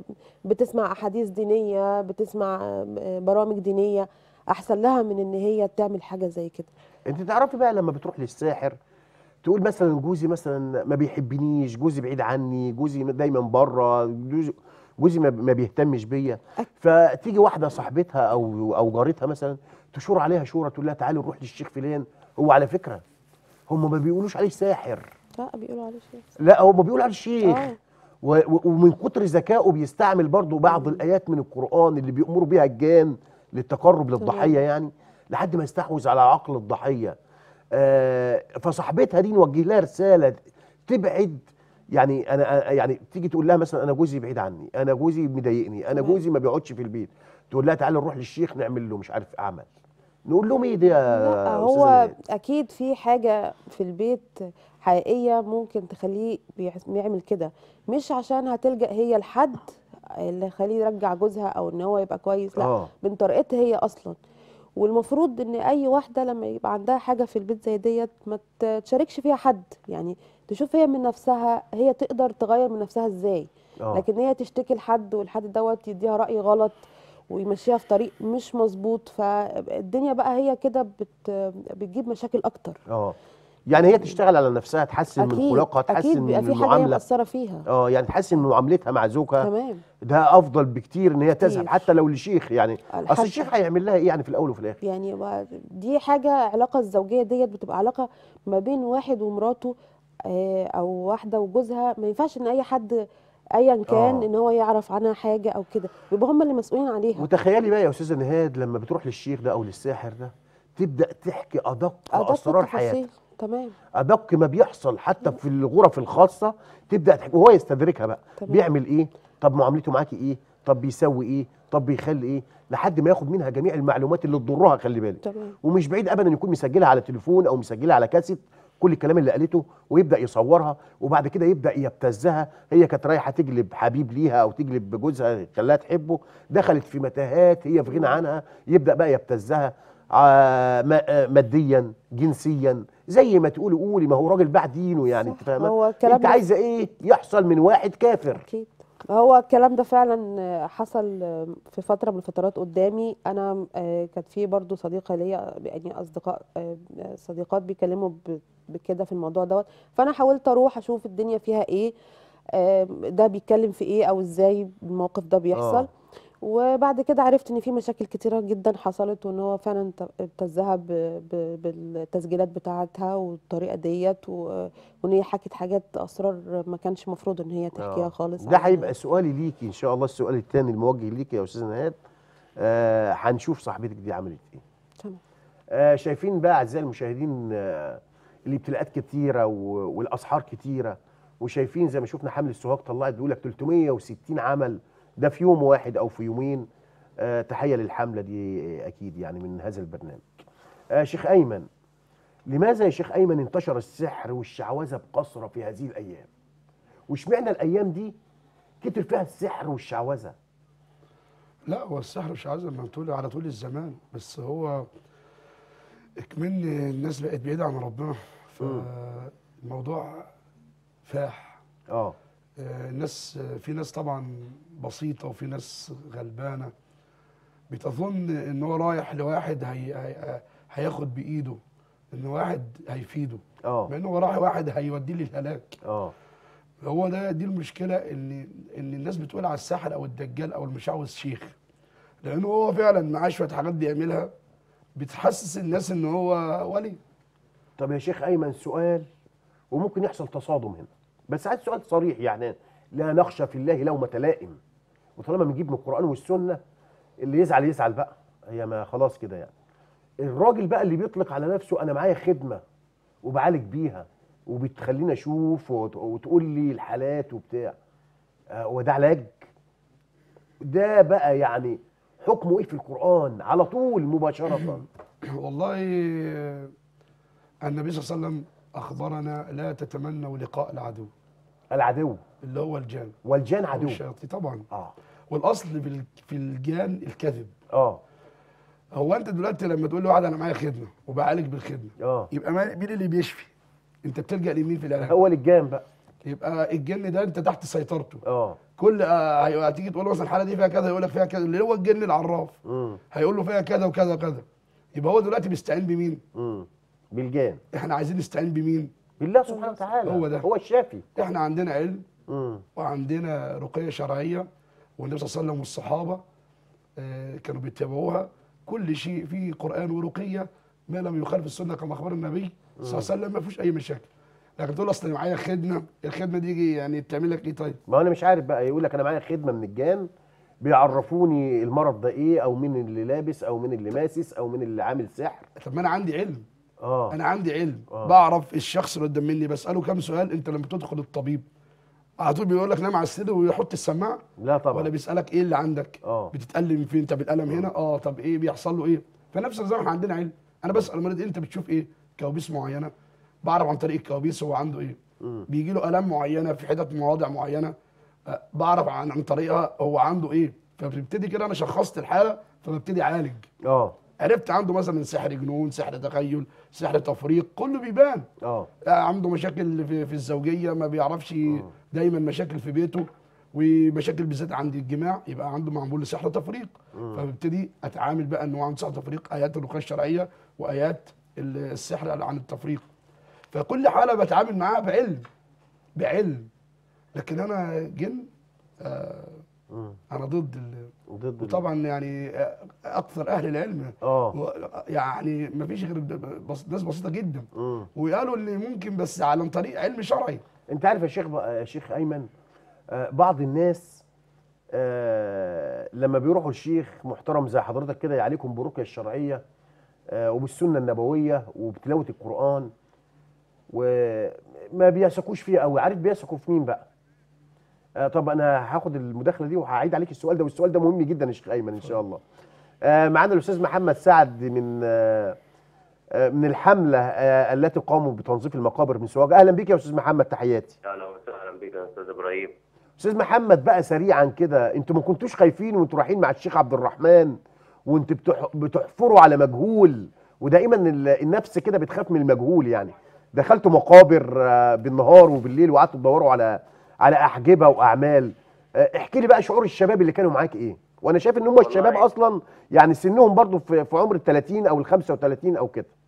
C: بتسمع احاديث دينيه، بتسمع برامج دينيه، احسن لها من ان هي تعمل حاجه زي كده.
A: انت تعرفي بقى لما بتروح للساحر تقول مثلا جوزي مثلا ما بيحبنيش، جوزي بعيد عني، جوزي دايما بره، جوزي جوزي ما ما بيهتمش بيا، فتيجي واحده صاحبتها او او جارتها مثلا تشور عليها شوره، تقول لها تعالي نروح للشيخ فلان. هو على فكره هم ما بيقولوش عليه ساحر،
C: لا بيقولوا عليه شيء.
A: لا هم بيقولوا عليه الشيخ.
C: اه
A: و- و- ومن كتر ذكائه بيستعمل برضو بعض الايات من القران اللي بيأمروا بيها الجان للتقرب للضحيه
C: تمام.
A: يعني، لحد ما يستحوذ على عقل الضحيه. آه، فصاحبتها دي نوجه لها رساله تبعد. يعني انا يعني تيجي تقول لها مثلا انا جوزي بعيد عني، انا جوزي مضايقني، انا
C: تمام.
A: جوزي ما بيقعدش في البيت، تقول لها تعالى نروح للشيخ نعمل له مش عارف اعمل. نقول لهم ايه ده
C: لا
A: يا استاذه
C: هو
A: نهاد؟
C: اكيد في حاجه في البيت حقيقيه ممكن تخليه بيح- بيعمل كده، مش عشان هتلجأ هي لحد اللي يخليه يرجع جوزها او ان هو يبقى كويس، لا
A: اه
C: من طريقتها هي اصلا. والمفروض ان اي واحده لما يبقى عندها حاجه في البيت زي ديت ما ت- تشاركش فيها حد، يعني تشوف هي من نفسها هي تقدر تغير من نفسها ازاي.
A: اه
C: لكن هي تشتكي لحد والحد دوت يديها رأي غلط ويمشيها في طريق مش مظبوط، فالدنيا بقى هي كده بت بتجيب مشاكل اكتر.
A: اه يعني هي تشتغل على نفسها، تحسن من
C: اكيد
A: خلقها، تحسن
C: اكيد
A: من
C: بيبقى في حاجه هي
A: المعامله.
C: مأثره فيها.
A: اه يعني تحسن من معاملتها مع زوجها،
C: تمام.
A: ده افضل بكتير ان هي تذهب
C: كتير.
A: حتى لو لشيخ يعني. اصل
C: حتى
A: الشيخ هيعمل لها ايه يعني في الاول وفي الاخر؟
C: يعني بقى دي حاجه، علاقه الزوجيه ديت بتبقى علاقه ما بين واحد ومراته، آه، او واحده وجوزها. ما ينفعش ان اي حد ايا كان
A: اه
C: ان هو يعرف عنها حاجه او كده، بيبقى هم اللي مسؤولين عليها.
A: وتخيلي بقى يا استاذه نهاد لما بتروح للشيخ ده او للساحر ده تبدا تحكي ادق
C: ادق
A: اسرار حياتها،
C: التفاصيل. تمام.
A: ادق ما بيحصل حتى في الغرف الخاصه، تبدا تحكي وهو يستدركها بقى.
C: تمام.
A: بيعمل ايه؟ طب معاملته معاكي ايه؟ طب بيسوي ايه؟ طب بيخلي ايه؟ لحد ما ياخد منها جميع المعلومات اللي تضرها. خلي بالك،
C: تمام.
A: ومش بعيد ابدا يكون مسجلها على تليفون او مسجلها على كاسيت كل الكلام اللي قالته، ويبدا يصورها، وبعد كده يبدا يبتزها. هي كانت رايحه تجلب حبيب ليها او تجلب جوزها خلاها تحبه، دخلت في متاهات هي في غنى عنها، يبدا بقى يبتزها آه ما- ماديا جنسيا زي ما تقولي قولي. ما هو راجل باع دينه يعني، انت
C: صح.
A: فاهمه؟
C: هو الكلام
A: انت
C: ده
A: عايزه ايه يحصل من واحد كافر؟
C: اكيد. هو الكلام ده فعلا حصل في فتره من الفترات قدامي انا. آه، كانت في برضو صديقه ليا، يعني اصدقاء آه، صديقات بيكلموا ب- بكده في الموضوع دوت، فانا حاولت اروح اشوف الدنيا فيها ايه، آه، ده بيتكلم في ايه او ازاي الموقف ده بيحصل.
A: اه
C: وبعد كده عرفت ان في مشاكل كتيره جدا حصلت، وان هو فعلا ت- ابتزها ب- ب- بالتسجيلات بتاعتها والطريقه ديت، و- وان هي حكت حاجات اسرار ما كانش مفروض ان هي تحكيها
A: اه
C: خالص.
A: ده
C: عن
A: هيبقى سؤالي ليكي ان شاء الله، السؤال الثاني الموجه ليكي يا استاذه نهاد. آه هنشوف صاحبتك دي عملت ايه.
C: تمام.
A: آه شايفين بقى اعزائي المشاهدين آه الابتلاءات كتيره و- والاسحار كتيره، وشايفين زي ما شفنا حمل السوهاج طلعت بيقول لك ثلاثمية وستين عمل ده في يوم واحد او في يومين. آه تحيه للحمله دي اكيد يعني من هذا البرنامج. آه شيخ ايمن، لماذا يا شيخ ايمن انتشر السحر والشعوذه بكثره في هذه الايام؟ واشمعنى الايام دي كتر فيها السحر والشعوذه؟
B: لا، هو السحر مش عايز ما طول على طول الزمان، بس هو اكمن الناس بقت بعيدة عن ربنا، فالموضوع فاح.
A: اه
B: آه، الناس في ناس طبعا بسيطة وفي ناس غلبانة بتظن ان هو رايح لواحد هي هي هياخد بايده، ان واحد هيفيده،
A: اه
B: مع انه هو رايح واحد هيوديه للهلاك.
A: اه
B: هو ده دي المشكلة، ان ان الناس بتقول على الساحر او الدجال او المشعوذ شيخ، لانه هو فعلا معاه شوية حاجات بيعملها بتحسس الناس ان هو ولي.
A: طب يا شيخ ايمن سؤال، وممكن يحصل تصادم هنا، بس عايز سؤال صريح يعني، لا نخشى في الله لومة لائم، وطالما بنجيب من القرآن والسنة اللي يزعل يزعل بقى، هي ما خلاص كده يعني. الراجل بقى اللي بيطلق على نفسه انا معايا خدمة وبعالج بيها وبتخليني اشوف وت- وتقول لي الحالات وبتاع، آه، وده علاج؟ ده بقى يعني حكمه ايه في القرآن على طول مباشرة؟
B: والله النبي صلى الله عليه وسلم اخبرنا لا تتمنوا لقاء العدو،
A: العدو
B: اللي هو الجان
A: والجان
B: او
A: عدو.
B: الشياطين طبعا.
A: اه
B: والاصل في ال- في الجان الكذب.
A: اه
B: هو انت دلوقتي لما تقول لواحد انا معايا خدمه وبعالج بالخدمه،
A: اه
B: يبقى ما- مين اللي بيشفي؟ انت بتلجأ لمين في العلاج؟
A: هو الجان بقى.
B: يبقى الجن ده انت تحت سيطرته.
A: اه
B: كل آه، هي- هتيجي تقول له مثلا الحاله دي فيها كذا، يقول لك فيها كذا، اللي هو الجن العراف
A: امم
B: هيقول له فيها كذا وكذا وكذا. يبقى هو دلوقتي بيستعين بمين؟
A: امم بالجان.
B: احنا عايزين نستعين بمين؟
A: بالله سبحانه وتعالى،
B: هو ده.
A: هو الشافي.
B: احنا عندنا علم
A: امم
B: وعندنا رقيه شرعيه، والنبي صلى الله عليه وسلم والصحابه آه، كانوا بيتبعوها. كل شيء فيه قران ورقيه ما لم يخالف السنه كما اخبر النبي صلى الله عليه وسلم ما فيهوش اي مشاكل. لكن تقول اصل معايا خدمه، الخدمه دي يعني بتعمل لك ايه طيب؟
A: ما انا مش عارف بقى، يقول لك انا معايا خدمه من الجان بيعرفوني المرض ده ايه، او مين اللي لابس، او مين اللي ماسس، او مين اللي عامل سحر.
B: طب ما انا عندي علم،
A: اه
B: انا عندي علم
A: آه.
B: بعرف الشخص اللي قدام مني، بساله كام سؤال. انت لما تدخل الطبيب على طول بيقول لك نام على السرير ويحط السماعه؟
A: لا طبعا.
B: ولا بيسالك ايه اللي عندك؟
A: اه
B: بتتألم فين؟ انت بتألم هنا؟ اه طب ايه بيحصل له ايه؟ فنفس النظام احنا عندنا علم. انا بسال المريض انت بتشوف ايه؟ كوابيس معينه، بعرف عن طريق الكوابيس هو عنده ايه.
A: مم.
B: بيجي له الام معينه في حتت مواضع معينه، آه، بعرف عن عن طريقها هو عنده ايه. فبتبتدي كده انا شخصت الحاله فببتدي اعالج.
A: اه
B: عرفت عنده مثلا سحر جنون، سحر تخيل، سحر تفريق، كله بيبان.
A: اه
B: آه، عنده مشاكل في, في الزوجيه، ما بيعرفش دايما، مشاكل في بيته ومشاكل بالذات عند الجماع، يبقى عنده معمول لسحر تفريق. فببتدي اتعامل بقى ان هو عنده سحر تفريق، ايات الرقيه الشرعيه وايات ال- السحر عن التفريق. فكل حاله بتعامل معاها بعلم، بعلم. لكن انا جن، آه
A: مم.
B: انا ضد ال...
A: ضد ال-
B: وطبعا يعني اكثر اهل العلم
A: اه
B: و- يعني ما فيش غير بس ناس بسيطه جدا،
A: مم.
B: وقالوا ان ممكن بس عن طريق علم شرعي.
A: انت عارف يا شيخ بقى- يا شيخ ايمن، آه بعض الناس آه لما بيروحوا الشيخ محترم زي حضرتك كده يعليكم بالرقيه الشرعيه آه وبالسنه النبويه وبتلاوه القران، وما بيثقوش فيها قوي. عارف بيثقوا في مين بقى؟ آه طب انا هاخد المداخله دي وهعيد عليك السؤال ده، والسؤال ده مهم جدا يا شيخ ايمن ان شاء الله. آه معانا الاستاذ محمد سعد من آه آه من الحمله آه التي قاموا بتنظيف المقابر من سوهاج. اهلا بك يا استاذ محمد، تحياتي.
E: اهلا وسهلا بك يا استاذ ابراهيم.
A: استاذ محمد بقى سريعا كده، انتوا ما كنتوش خايفين وانتوا رايحين مع الشيخ عبد الرحمن وانتوا بتح... بتحفروا على مجهول؟ ودائما ال- النفس كده بتخاف من المجهول يعني. دخلتوا مقابر آه، بالنهار وبالليل وقعدتوا تدوروا على على احجبه واعمال. آه، احكي لي بقى شعور الشباب اللي كانوا معاك ايه؟ وانا شايف ان هم
E: والله-
A: الشباب اصلا يعني سنهم برضو في في عمر ال ثلاثين او ال خمسة وثلاثين او كده.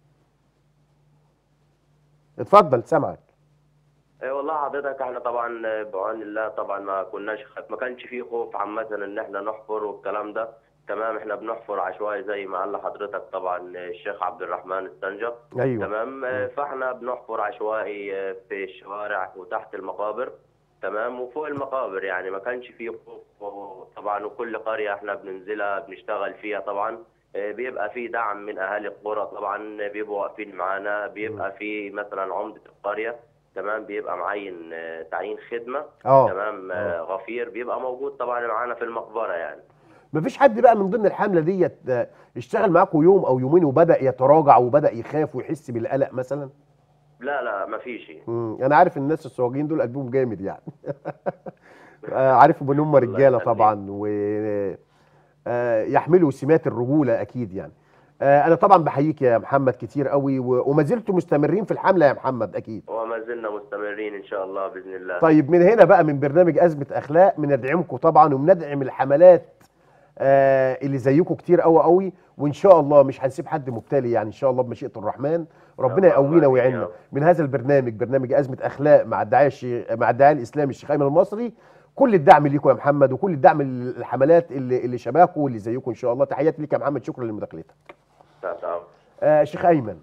A: اتفضل سامعك.
E: اي والله حضرتك احنا طبعا بعون الله طبعا ما كناش خ... ما كانش فيه خوف عن مثلا ان احنا نحفر والكلام ده. تمام، احنا بنحفر عشوائي زي ما قال لحضرتك طبعا الشيخ عبد الرحمن السنجر.
A: ايوه
E: تمام، آه، فاحنا بنحفر عشوائي آه، في الشوارع وتحت المقابر. تمام، وفوق المقابر يعني ما كانش فيه خوف. طبعا وكل قرية احنا بننزلها بنشتغل فيها طبعا. آه، بيبقى في دعم من اهالي القرى طبعا، بيبقوا واقفين معانا، بيبقى في مثلا عمده القريه تمام بيبقى معين آه، تعيين خدمه
A: اه
E: تمام آه، غفير بيبقى موجود طبعا معانا في المقبره يعني.
A: مفيش حد بقى من ضمن الحمله ديت آه، اشتغل معاكم يوم او يومين وبدا يتراجع وبدا يخاف ويحس بالقلق مثلا؟
E: لا لا مفيش.
A: مم. انا عارف الناس الصواجين دول قلبهم جامد يعني. آه، عارفهم ان هم
E: الله
A: رجاله
E: يخليك.
A: طبعا و آه، يحملوا سمات الرجوله اكيد يعني. آه، انا طبعا بحييك يا محمد كتير قوي و- وما زلتوا مستمرين في الحمله يا محمد اكيد.
E: وما زلنا مستمرين ان شاء الله باذن الله.
A: طيب من هنا بقى من برنامج أزمة أخلاق بندعمكم طبعا وبندعم الحملات آه اللي زيكم كتير قوي قوي، وإن شاء الله مش هنسيب حد مبتلي يعني، إن شاء الله بمشيئة الرحمن ربنا
E: اللهم
A: يقوينا
E: آمين
A: ويعيننا.
E: يا رب.
A: من هذا البرنامج برنامج أزمة أخلاق مع الداعية الشيخ مع الداعية الإسلامي الشيخ أيمن المصري، كل الدعم ليكم يا محمد وكل الدعم للحملات اللي اللي شبهكم واللي زيكم إن شاء الله. تحياتي ليك يا محمد، شكرا لمداخلتك.
E: تحت أمرك.
A: آه شيخ أيمن،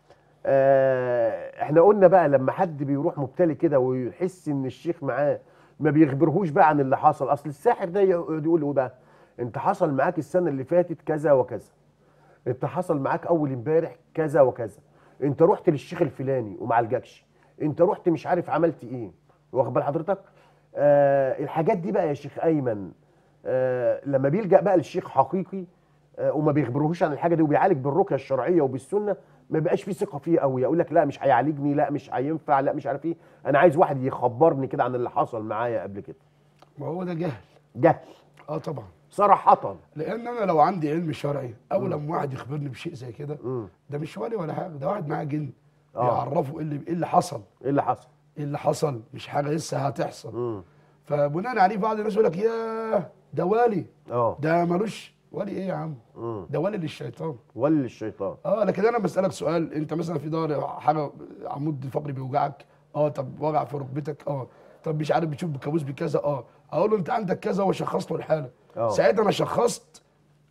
A: آه احنا قلنا بقى لما حد بيروح مبتلي كده ويحس ان الشيخ معاه ما بيخبرهوش بقى عن اللي حصل، اصل الساحر ده يقعد يقول له بقى انت حصل معاك السنه اللي فاتت كذا وكذا، انت حصل معاك اول امبارح كذا وكذا، انت رحت للشيخ الفلاني وما عالجكش، انت رحت مش عارف عملت ايه، واخد بال حضرتك؟ آه الحاجات دي بقى يا شيخ ايمن آه لما بيلجأ بقى للشيخ حقيقي آه وما بيخبرهوش عن الحاجه دي وبيعالج بالرقيه الشرعيه وبالسنه، ما بيبقاش فيه ثقه فيه قوي، يقول لك لا مش هيعالجني، لا مش هينفع، لا مش عارف ايه، انا عايز واحد يخبرني كده عن اللي حصل معايا قبل كده.
B: ما هو ده جهل.
A: جهل
B: اه طبعا.
A: صراحه.
B: لان انا لو عندي علم شرعي اول لما واحد يخبرني بشيء زي كده
A: مم.
B: ده مش ولي ولا حاجه، ده واحد معاه جن
A: آه.
B: بيعرفه ايه اللي ايه اللي حصل،
A: ايه اللي حصل؟
B: ايه اللي حصل مش حاجه لسه هتحصل.
A: مم.
B: فبناء عليه بعض الناس يقول لك ياه ده ولي،
A: اه
B: ده ملوش ولي ايه يا عم،
A: مم.
B: ده ولي للشيطان.
A: ولي الشيطان.
B: اه لكن انا بسالك سؤال، انت مثلا في ظهر حاجه عمود فقري بيوجعك، اه طب وجع في ركبتك، اه طب مش عارف بتشوف بالكابوس بكذا، اه اقول له انت عندك كذا واشخص له الحاله.
A: اه
B: ساعتها انا شخصت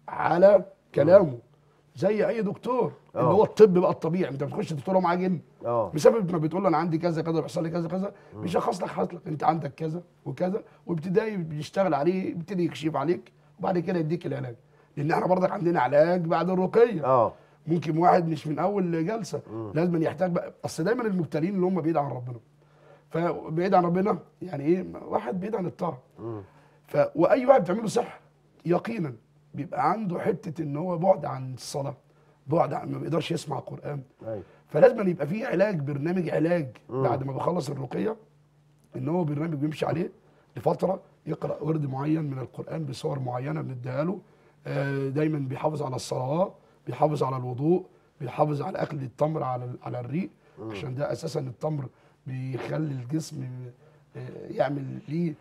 B: على كلامه زي اي دكتور اللي
A: اه.
B: هو الطب بقى الطبيعي، انت بتخش دكتور معاه جن
A: اه
B: بسبب ما بتقول له انا عندي كذا كذا بيحصل لي كذا كذا، بيشخص لك حصل لك انت عندك كذا وكذا، وابتدائي بيشتغل عليه، يبتدي يكشف عليك وبعد كده يديك العلاج. لان احنا برضك عندنا علاج بعد الرقيه.
A: اه
B: ممكن واحد مش من اول جلسه، لازم يحتاج بقى، اصل دايما المبتلين اللي هم بعيد عن ربنا، فبعيد عن ربنا يعني ايه، واحد بعيد عن الطاعه. ف واي واحد بتعمله سحر يقينا بيبقى عنده حته ان هو بعد عن الصلاه، بعد عن ما بيقدرش يسمع القران.
A: ايوه
B: فلازم يبقى فيه علاج، برنامج علاج بعد ما بيخلص الرقيه، ان هو برنامج بيمشي عليه لفتره، يقرا ورد معين من القران بصور معينه بنديها له. آه، دايما بيحافظ على الصلوات، بيحافظ على الوضوء، بيحافظ على اكل التمر على على الريق، عشان ده اساسا التمر بيخلي الجسم آه، يعمل ليه.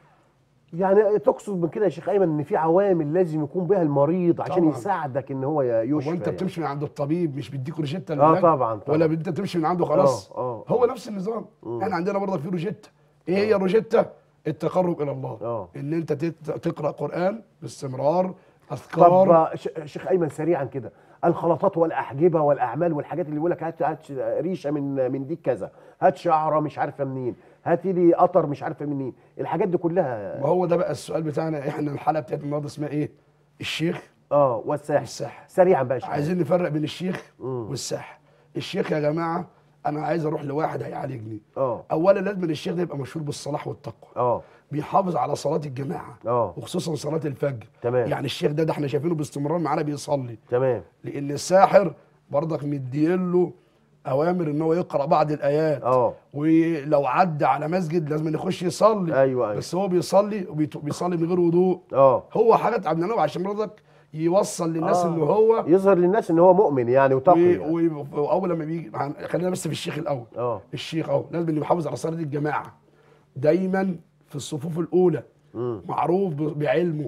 A: يعني تقصد من كده يا شيخ ايمن ان في عوامل لازم يكون بها المريض عشان
B: طبعاً.
A: يساعدك ان هو يشفى؟
B: هو انت
A: يعني.
B: بتمشي من عند الطبيب مش بيديك روجيتا
A: اه
B: للعلاج؟
A: طبعا طبعا.
B: ولا انت تمشي من عنده خلاص؟
A: اه اه
B: هو
A: آه.
B: نفس النظام. احنا عندنا برضك في روجيتا. ايه هي الروجيتا؟ التقرب الى الله.
A: اه.
B: ان انت تت- تقرا قران باستمرار، اذكار.
A: طب ش- شيخ ايمن سريعا كده، الخلطات والاحجبه والاعمال والحاجات اللي يقول لك هات هات ريشه من من دي كذا، هات شعره مش عارفه منين، هات لي قطر مش عارفه منين، الحاجات دي كلها.
B: ما هو ده بقى السؤال بتاعنا احنا، الحلقه بتاعت النهارده اسمها ايه؟ الشيخ
A: اه والساحر.
B: والساحر.
A: سريعا بقى يا شيخ.
B: عايزين نفرق بين الشيخ
A: مم.
B: والساحر. الشيخ يا جماعه انا عايز اروح لواحد هيعالجني.
A: اه
B: اولا لازم الشيخ ده يبقى مشهور بالصلاح والتقوى،
A: اه
B: بيحافظ على صلاه الجماعه
A: اه
B: وخصوصا صلاه الفجر.
A: تمام.
B: يعني الشيخ ده ده احنا شايفينه باستمرار معانا بيصلي،
A: تمام.
B: لان الساحر برضك مدين له اوامر ان هو يقرا بعض الايات،
A: اه
B: ولو عدى على مسجد لازم يخش يصلي.
A: ايوه ايوه.
B: بس هو بيصلي وبيصلي من غير وضوء.
A: اه
B: هو حاجات عملناها له عشان برضك يوصل للناس
A: آه.
B: ان هو
A: يظهر للناس ان هو مؤمن يعني وتقي يعني.
B: و- و- واول لما بيجي هن- خلينا بس في الشيخ الاول.
A: اه
B: الشيخ اهو لازم اللي يحافظ على صلاه الجماعه دايما في الصفوف الاولى،
A: امم
B: معروف ب- بعلمه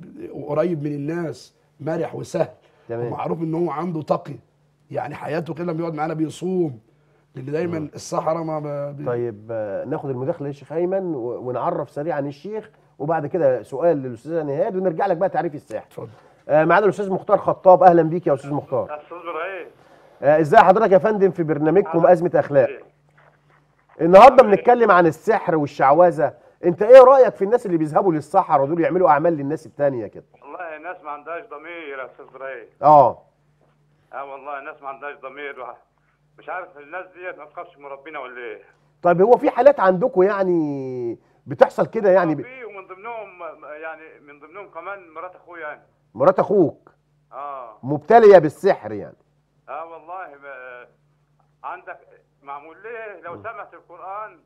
B: وقريب من الناس، مرح وسهل،
A: تمام.
B: ومعروف ان هو عنده تقي، يعني حياته كده لما بيقعد معانا بيصوم، لان دايما الصحراء ما ما بي...
A: طيب آه، ناخد المداخله يا شيخ ايمن و- ونعرف سريعا الشيخ، وبعد كده سؤال للاستاذه نهاد ونرجع لك بقى تعريف الساحر.
B: اتفضل.
A: آه معانا الاستاذ مختار خطاب، اهلا بيك يا استاذ مختار.
F: استاذ ابراهيم،
A: آه ازاي حضرتك يا فندم في برنامجكم ازمه اخلاق؟ النهارده بنتكلم عن السحر والشعوذه، انت ايه رايك في الناس اللي بيذهبوا للسحر ودول يعملوا اعمال للناس التانيه كده؟
F: والله ناس ما عندهاش ضمير يا استاذ ابراهيم.
A: اه
F: اه والله الناس ما عندهاش ضمير وح- مش عارف الناس ديت ما تخافش من ربنا ولا ايه؟
A: طيب هو في حالات عندكم يعني بتحصل كده يعني
F: اه
A: ب...
F: في ومن ضمنهم يعني من ضمنهم كمان مرات اخويا يعني.
A: مرات اخوك
F: اه
A: مبتليه بالسحر يعني؟
F: اه والله ما عندك معمول ليه لو سمعت القرآن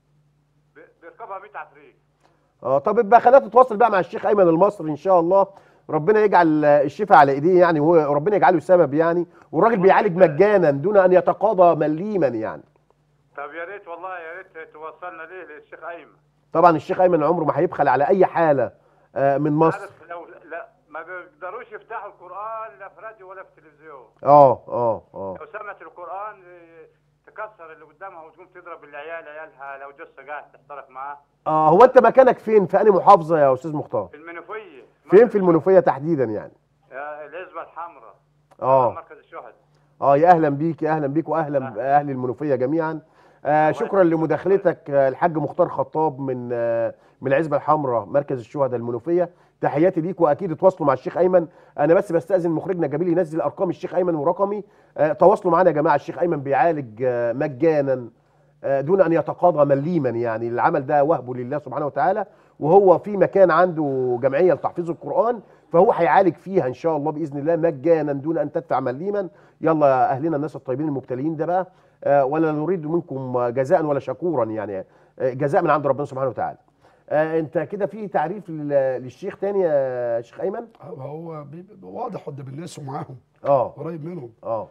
F: بي- بيركبها مية عفريت.
A: اه طب يبقى خلينا تتواصل بقى مع الشيخ ايمن المصري ان شاء الله، ربنا يجعل الشفاء على ايديه يعني، وهو ربنا يجعله سبب يعني، والراجل بيعالج مجانا دون ان يتقاضى مليما يعني.
F: طب يا ريت والله يا ريت توصلنا ليه للشيخ ايمن.
A: طبعا الشيخ ايمن عمره ما هيبخل على اي حاله آه، من مصر.
F: عارف لو لا ما بيقدروش يفتحوا القرآن لا في راديو ولا في تلفزيون.
A: اه اه اه
F: لو سمعت القرآن إيه، تكسر اللي قدامها وتقوم تضرب العيال عيالها لو جثة قاعد تحترق معاه.
A: اه هو انت مكانك فين، في انهي محافظه يا استاذ مختار؟
F: في المنوفية.
A: فين في المنوفيه تحديدا يعني؟
F: آه، العزبة الحمراء.
A: اه
F: مركز الشهداء.
A: اه يا اهلا بيك، يا اهلا بيك واهلا
F: أهلا.
A: باهل المنوفيه جميعا. آه
F: الله
A: شكرا
F: يخليك.
A: لمداخلتك آه الحاج مختار خطاب من آه من العزبه الحمراء مركز الشهداء المنوفيه. تحياتي ليك، واكيد اتواصلوا مع الشيخ ايمن. انا بس بستاذن مخرجنا جميل ينزل ارقام الشيخ ايمن ورقمي. آه تواصلوا معانا يا جماعه، الشيخ ايمن بيعالج آه مجانا آه دون ان يتقاضى مليما يعني، العمل ده وهبه لله سبحانه وتعالى، وهو في مكان عنده جمعيه لتحفيظ القران، فهو هيعالج فيها ان شاء الله باذن الله مجانا دون ان تدفع مليما. يلا يا اهلنا الناس الطيبين المبتلين ده بقى، آه ولا نريد منكم جزاء ولا شكورا يعني، آه جزاء من عند ربنا سبحانه وتعالى. آه انت كده في تعريف لل- للشيخ تاني يا شيخ ايمن؟
B: هو بيبقى واضح قدام الناس ومعاهم
A: اه
B: قريب منهم.
A: اه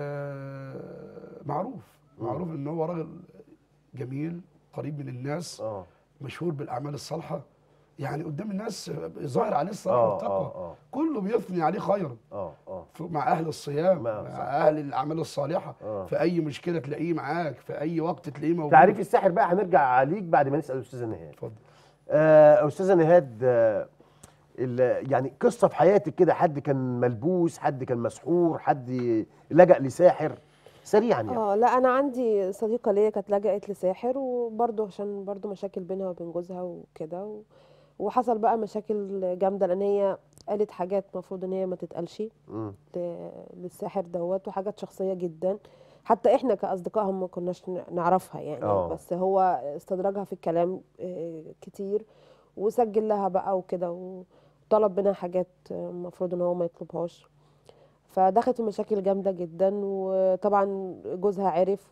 B: آه معروف معروف ان هو راجل جميل قريب من الناس،
A: اه
B: مشهور بالاعمال الصالحه، يعني قدام الناس ظاهر عليه الصلاح
A: اه
B: والتقوى،
A: اه اه
B: كله بيثني عليه خيرا.
A: اه اه
B: ف- مع اهل الصيام،
A: ما-
B: مع
A: صح.
B: اهل الاعمال الصالحه،
A: آه.
B: في اي مشكله تلاقيه معاك، في اي وقت تلاقيه موجود.
A: تعريف الساحر بقى هنرجع عليك بعد ما نسال الاستاذه نهاد.
B: اتفضل.
A: آه استاذه نهاد، آه ال- يعني قصه في حياتك كده، حد كان ملبوس، حد كان مسحور، حد لجأ لساحر، سريعا يعني.
C: اه لا، انا عندي صديقه ليا كانت لجأت لساحر، وبرضه عشان برضه مشاكل بينها وبين جوزها وكده، و... وحصل بقى مشاكل جامده، لان هي قالت حاجات المفروض ان هي ما تتقالش
A: مم.
C: ل- للساحر دوت، وحاجات شخصيه جدا، حتى احنا كاصدقائهم ما كناش ن- نعرفها يعني.
A: آه.
C: بس هو استدرجها في الكلام آه، كتير، وسجل لها بقى وكده، وطلب منها حاجات المفروض ان هو ما يطلبهاش، فدخلت في مشاكل جامده جدا، وطبعا جوزها عرف،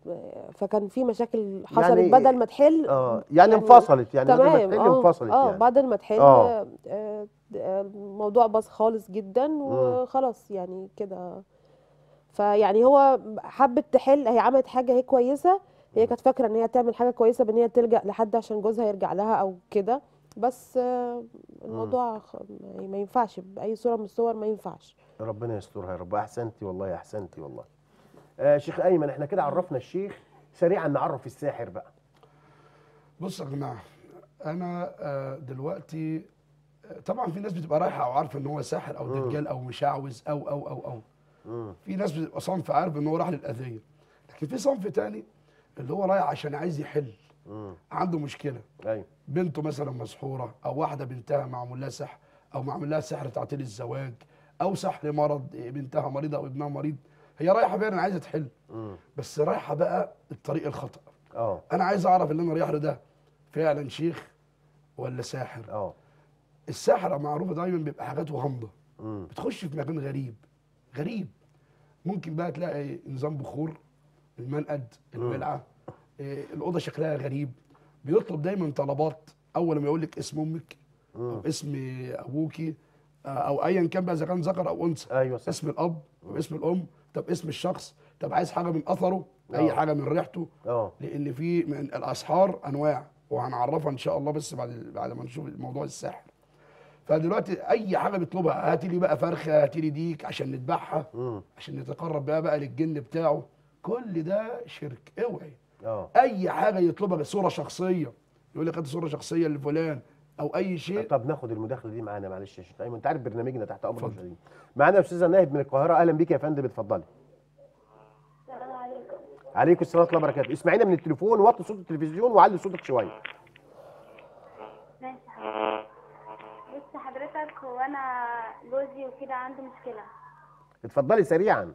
C: فكان في مشاكل حصلت
A: يعني-
C: بدل ما تحل.
A: اه يعني انفصلت يعني، بدل ما
C: تمام.
A: تحل
C: اه
A: انفصلت
C: اه
A: يعني.
C: بعد ما تحل
A: آه.
C: آه، آه، الموضوع باظ خالص جدا، وخلاص يعني كده. فيعني هو حبت تحل، هي عملت حاجه هي كويسه، هي كانت فاكره ان هي تعمل حاجه كويسه بان هي تلجأ لحد عشان جوزها يرجع لها او كده، بس آه، الموضوع خ- ما ينفعش باي صوره من الصور، ما ينفعش.
A: ربنا يسترها يا رب. احسنتي والله، احسنتي والله. آه شيخ ايمن، احنا كده عرفنا الشيخ، سريعا نعرف الساحر بقى.
B: بص يا جماعه، انا آه، دلوقتي آه، طبعا في ناس بتبقى رايحه او عارفه ان هو ساحر او دجال او مشعوذ او او او او
A: مم.
B: في ناس بتبقى صنف عارف ان هو راح للاذيه، لكن في صنف تاني اللي هو رايح عشان عايز يحل،
A: مم.
B: عنده مشكله،
A: ايوه.
B: بنته مثلا مسحوره، او واحده بنتها معمول لها سحر، او معمول لها سحر تعطيل الزواج، او سحر مرض، بنتها مريضه او ابنها مريض، هي رايحه فعلا عايزه تحل،
A: مم.
B: بس رايحه بقى الطريق الخطا.
A: اه
B: انا عايز اعرف اللي انا رايح له ده فعلا شيخ ولا ساحر.
A: اه
B: الساحر معروفه دايما بيبقى حاجات غامضه،
A: مم.
B: بتخش في مكان غريب غريب، ممكن بقى تلاقي نظام بخور، المنقد، الولعه، إيه، الاوضه شكلها غريب، بيطلب دايما طلبات، اول ما يقول لك اسم امك او اسم ابوكي آه، او ايا كان بقى اذا كان ذكر او انثى،
A: ايوه صح.
B: اسم الاب واسم الام، طب اسم الشخص، طب عايز حاجه من اثره، اي
A: آه.
B: حاجه من ريحته،
A: اه
B: لان في من الاسحار انواع وهنعرفها ان شاء الله، بس بعد بعد ما نشوف موضوع السحر. فدلوقتي اي حاجه بيطلبها، هاتي لي بقى فرخه، هاتي لي ديك عشان نذبحها،
A: مم.
B: عشان نتقرب بقى بقى للجن بتاعه، كل ده شرك، اوعي.
A: اه
B: اي حاجه يطلبها بصوره شخصيه، يقول لك هات صوره شخصيه لفلان او اي شيء.
A: طب ناخد المداخله دي معانا معلش يا شيخ ايمن، انت عارف برنامجنا تحت امر
B: اتفضل.
A: المشاهدين. معانا استاذه ناهد من القاهره، اهلا بيك يا فندم، اتفضلي.
G: السلام عليكم.
A: عليكم السلام ورحمه الله وبركاته. اسمعينا من التليفون، وطي صوت التلفزيون وعلي صوتك شويه.
G: ماشي حضرتك. بص حضرتك، هو انا جوزي وكده عنده مشكله.
A: اتفضلي سريعا.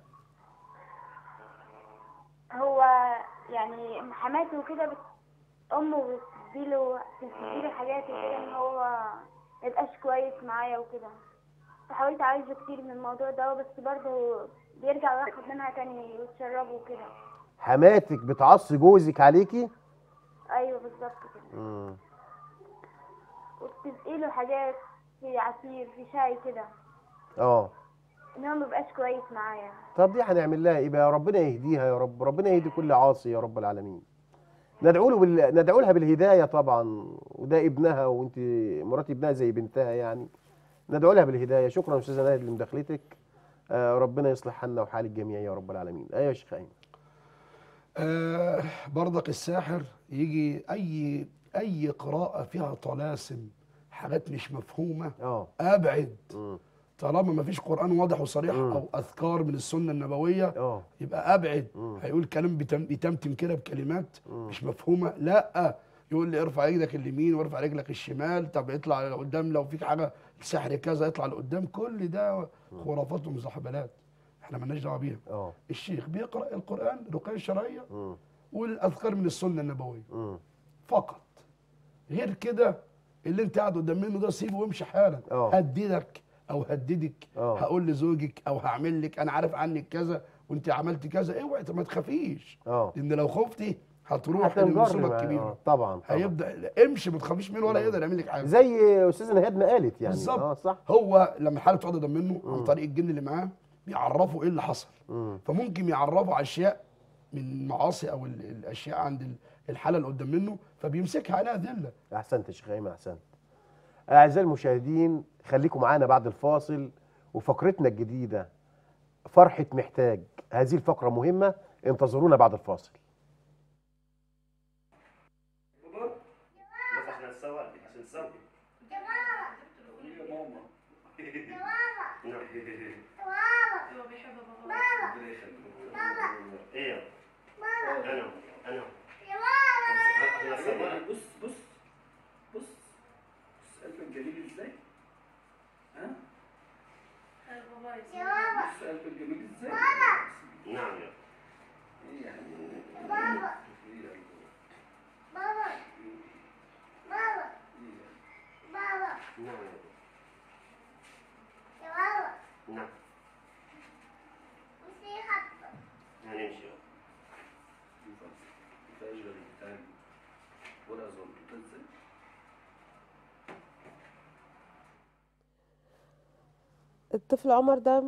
G: هو يعني حماتي وكده بت... امه بتديله بتديله حاجات وكده ان هو ميبقاش كويس معايا وكده، فحاولت اعالجه كتير من الموضوع ده بس برضه بيرجع وياخد منها تاني وتشربه وكده.
A: حماتك بتعصي جوزك عليكي؟
G: ايوه بالظبط كده.
A: امم
G: وبتسقيله حاجات في عصير في شاي كده
A: اه.
G: ان هو ميبقاش كويس معايا.
A: طب دي هنعمل لها ايه بقى؟ يا ربنا يهديها يا رب، ربنا يهدي كل عاصي يا رب العالمين. ندعو له بال... ندعو لها بالهدايه طبعا، وده ابنها وانت مرات ابنها زي بنتها يعني. ندعو لها بالهدايه. شكرا استاذه نادي لمداخلتك. آه ربنا يصلح حالنا وحال الجميع يا رب العالمين. ايوه يا شيخ ايمن.
B: آه برضك الساحر يجي اي اي قراءه فيها طلاسم، حاجات مش مفهومه،
A: اه
B: ابعد.
A: امم
B: طالما ما فيش قران واضح وصريح
A: مم.
B: او اذكار من السنه النبويه
A: اه
B: يبقى ابعد.
A: مم.
B: هيقول كلام بيتم- بيتمتم كده بكلمات
A: مم.
B: مش مفهومه، لا يقول لي ارفع رجلك اليمين وارفع رجلك الشمال، طب اطلع لقدام لو فيك حاجه السحر كذا يطلع لقدام. كل ده خرافات ومزحبلات احنا مالناش دعوه بيها.
A: اه
B: الشيخ بيقرا القران رقيه شرعيه
A: امم
B: والاذكار من السنه النبويه
A: امم
B: فقط. غير كده اللي انت قاعد قدام منه ده سيبه وامشي حالك.
A: اه.
B: هددك او هددك،
A: اه.
B: هقول لزوجك او هعمل لك انا عارف عنك كذا وانت عملتي كذا، اوعي ما تخافيش.
A: اه
B: لان لو خفتي هتروح
A: هتنجر
B: للمصيبه
A: معاه.
B: الكبيره.
A: اه طبعا طبعا.
B: هيبدا امشي ما تخافيش منه ولا يقدر يعمل لك حاجه.
A: زي استاذه نهاد ما قالت يعني.
B: بالظبط.
A: اه صح.
B: هو لما الحاله تقعد قدام منه عن
A: مم.
B: طريق الجن اللي معاه بيعرفوا ايه اللي حصل.
A: امم
B: فممكن يعرفوا اشياء من المعاصي او ال- الاشياء عند ال- الحاله اللي قدام منه فبيمسكها عليها ذله.
A: احسنت يا شيخ ايمن احسنت. اعزائي المشاهدين خليكم معانا بعد الفاصل وفقرتنا الجديده فرحه محتاج. هذه الفقره مهمه، انتظرونا بعد الفاصل.
H: بس عشان نسوي عشان نسوي يا ماما يا ماما هو بيحب بابا. ايه انا انا يا ماما. بص بص بص بص قلبك جميل ازاي؟ ها؟ يا ماما بص قلبك جميل ازاي؟ نعم يا ايه يا حبيبي بابا بابا بابا بابا نعم يا بابا نعم مش حبة هنمشي انت ايش غريب تعالي ولا اظن انت ازاي
C: الطفل عمر ده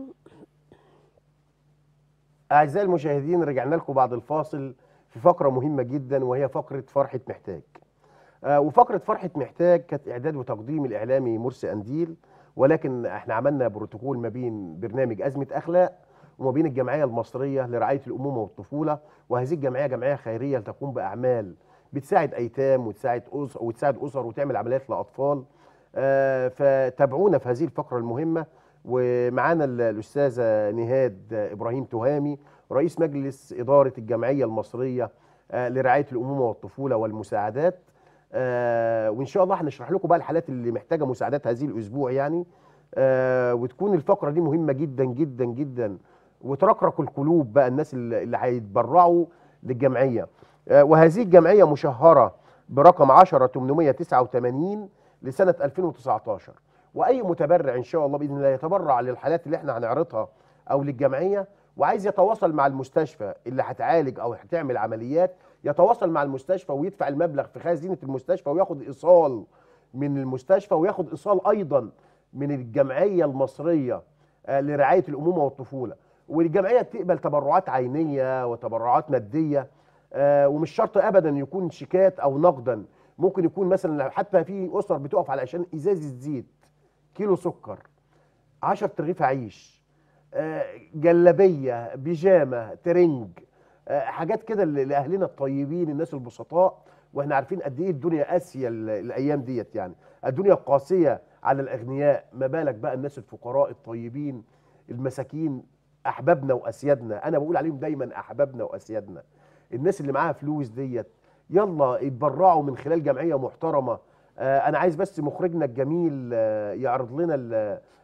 A: أعزائي المشاهدين رجعنا لكم بعد الفاصل في فقرة مهمة جدا وهي فقرة فرحة محتاج. آه وفقرة فرحة محتاج كانت إعداد وتقديم الإعلامي مرسي أنديل، ولكن احنا عملنا بروتوكول ما بين برنامج أزمة أخلاق وما بين الجمعية المصرية لرعاية الأمومة والطفولة، وهذه الجمعية جمعية خيرية تقوم بأعمال بتساعد أيتام وتساعد أسر وتساعد أسر وتعمل عمليات لأطفال. آه فتابعونا في هذه الفقرة المهمة. ومعانا الأستاذة نهاد إبراهيم تهامي رئيس مجلس إدارة الجمعية المصرية لرعاية الأمومة والطفولة والمساعدات. وإن شاء الله هنشرح لكم بقى الحالات اللي محتاجة مساعدات هذه الأسبوع يعني. وتكون الفقرة دي مهمة جدا جدا جدا وترقرق القلوب بقى الناس اللي هيتبرعوا للجمعية. وهذه الجمعية مشهرة برقم عشرة ثمانمائة وتسعة وثمانين لسنة ألفين وتسعتاشر. واي متبرع ان شاء الله باذن الله يتبرع للحالات اللي احنا هنعرضها او للجمعيه وعايز يتواصل مع المستشفى اللي هتعالج او هتعمل عمليات، يتواصل مع المستشفى ويدفع المبلغ في خزينه المستشفى وياخد ايصال من المستشفى وياخد ايصال ايضا من الجمعيه المصريه لرعايه الامومه والطفوله. والجمعيه بتقبل تبرعات عينيه وتبرعات ماديه، ومش شرط ابدا يكون شيكات او نقدا. ممكن يكون مثلا حتى في اسر بتقف علشان ازازه زيت، كيلو سكر، عشرة رغيف عيش، جلابيه، بيجامه، ترنج، حاجات كده لاهلنا الطيبين الناس البسطاء. واحنا عارفين قد ايه الدنيا قاسيه الايام ديت، يعني الدنيا قاسيه على الاغنياء، ما بالك بقى الناس الفقراء الطيبين المساكين احبابنا واسيادنا. انا بقول عليهم دايما احبابنا واسيادنا. الناس اللي معاها فلوس ديت يلا يتبرعوا من خلال جمعيه محترمه. آه انا عايز بس مخرجنا الجميل آه يعرض لنا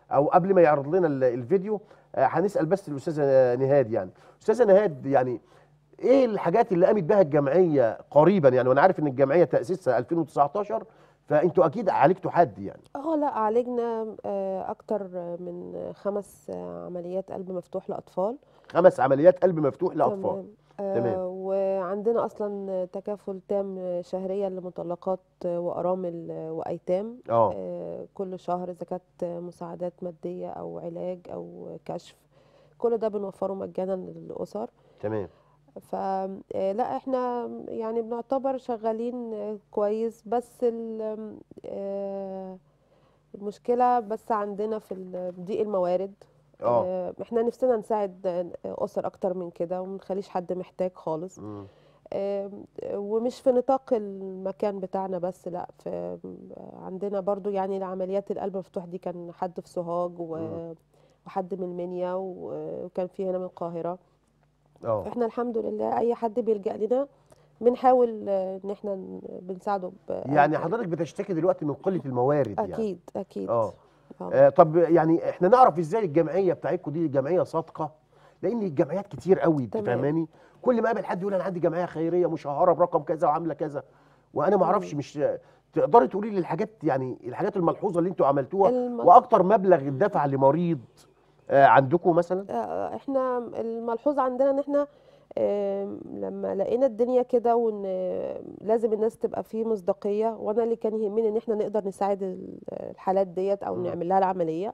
A: او قبل ما يعرض لنا ال- الفيديو آه، هنسال بس الاستاذه نهاد. يعني استاذه نهاد، يعني ايه الحاجات اللي قامت بها الجمعيه قريبا؟ يعني وانا عارف ان الجمعيه تاسيسها ألفين وتسعتاشر، فانتوا اكيد عالجتوا حد يعني.
C: اه لا، عالجنا آه، اكتر من خمس آه، عمليات قلب مفتوح لاطفال.
A: خمس عمليات قلب مفتوح لاطفال.
C: تمام.
A: تمام.
C: آه وعندنا اصلا تكافل تام شهريا لمطلقات وارامل وايتام.
A: اه
C: آه كل شهر اذا كانت مساعدات ماديه او علاج او كشف، كل ده بنوفره مجانا للاسر.
A: تمام.
C: فلا احنا يعني بنعتبر شغالين آه، كويس، بس ال- آه، المشكله بس عندنا في ال- ضيق الموارد.
A: اه
C: آه، احنا نفسنا نساعد آه، اسر اكتر من كده وما نخليش حد محتاج خالص.
A: مم.
C: آه، ومش في نطاق المكان بتاعنا بس، لا، في عندنا برضو يعني عمليات القلب المفتوح دي كان حد في سوهاج
A: مم.
C: و- وحد من المنيا و- وكان في هنا من القاهرة.
A: اه
C: فاحنا الحمد لله اي حد بيلجأ لنا بنحاول آه، ان احنا ن- بنساعده بأي
A: يعني
C: طريقة.
A: حضرتك بتشتكي دلوقتي من قله الموارد يعني.
C: اكيد اكيد.
A: اه
C: اه
A: آه، طب يعني احنا نعرف ازاي الجمعيه بتاعتكم دي جمعيه صادقه؟ لان الجمعيات كتير قوي، انت
C: تمام.
A: فاهماني؟ كل ما اقابل حد يقول انا عندي جمعيه خيريه مشهره برقم كذا وعامله كذا، وانا ما اعرفش.
C: مم.
A: مش تقدري تقولي لي الحاجات، يعني الحاجات الملحوظه اللي انتوا عملتوها،
C: الم...
A: واكتر مبلغ اتدفع لمريض آه، عندكم مثلا؟
C: آه، احنا الملحوظ عندنا ان احنا آم، لما لقينا الدنيا كده وان آه، لازم الناس تبقى فيه مصداقية، وانا اللي كان يهمني ان احنا نقدر نساعد ال- الحالات ديت او
A: مم.
C: نعمل لها العملية.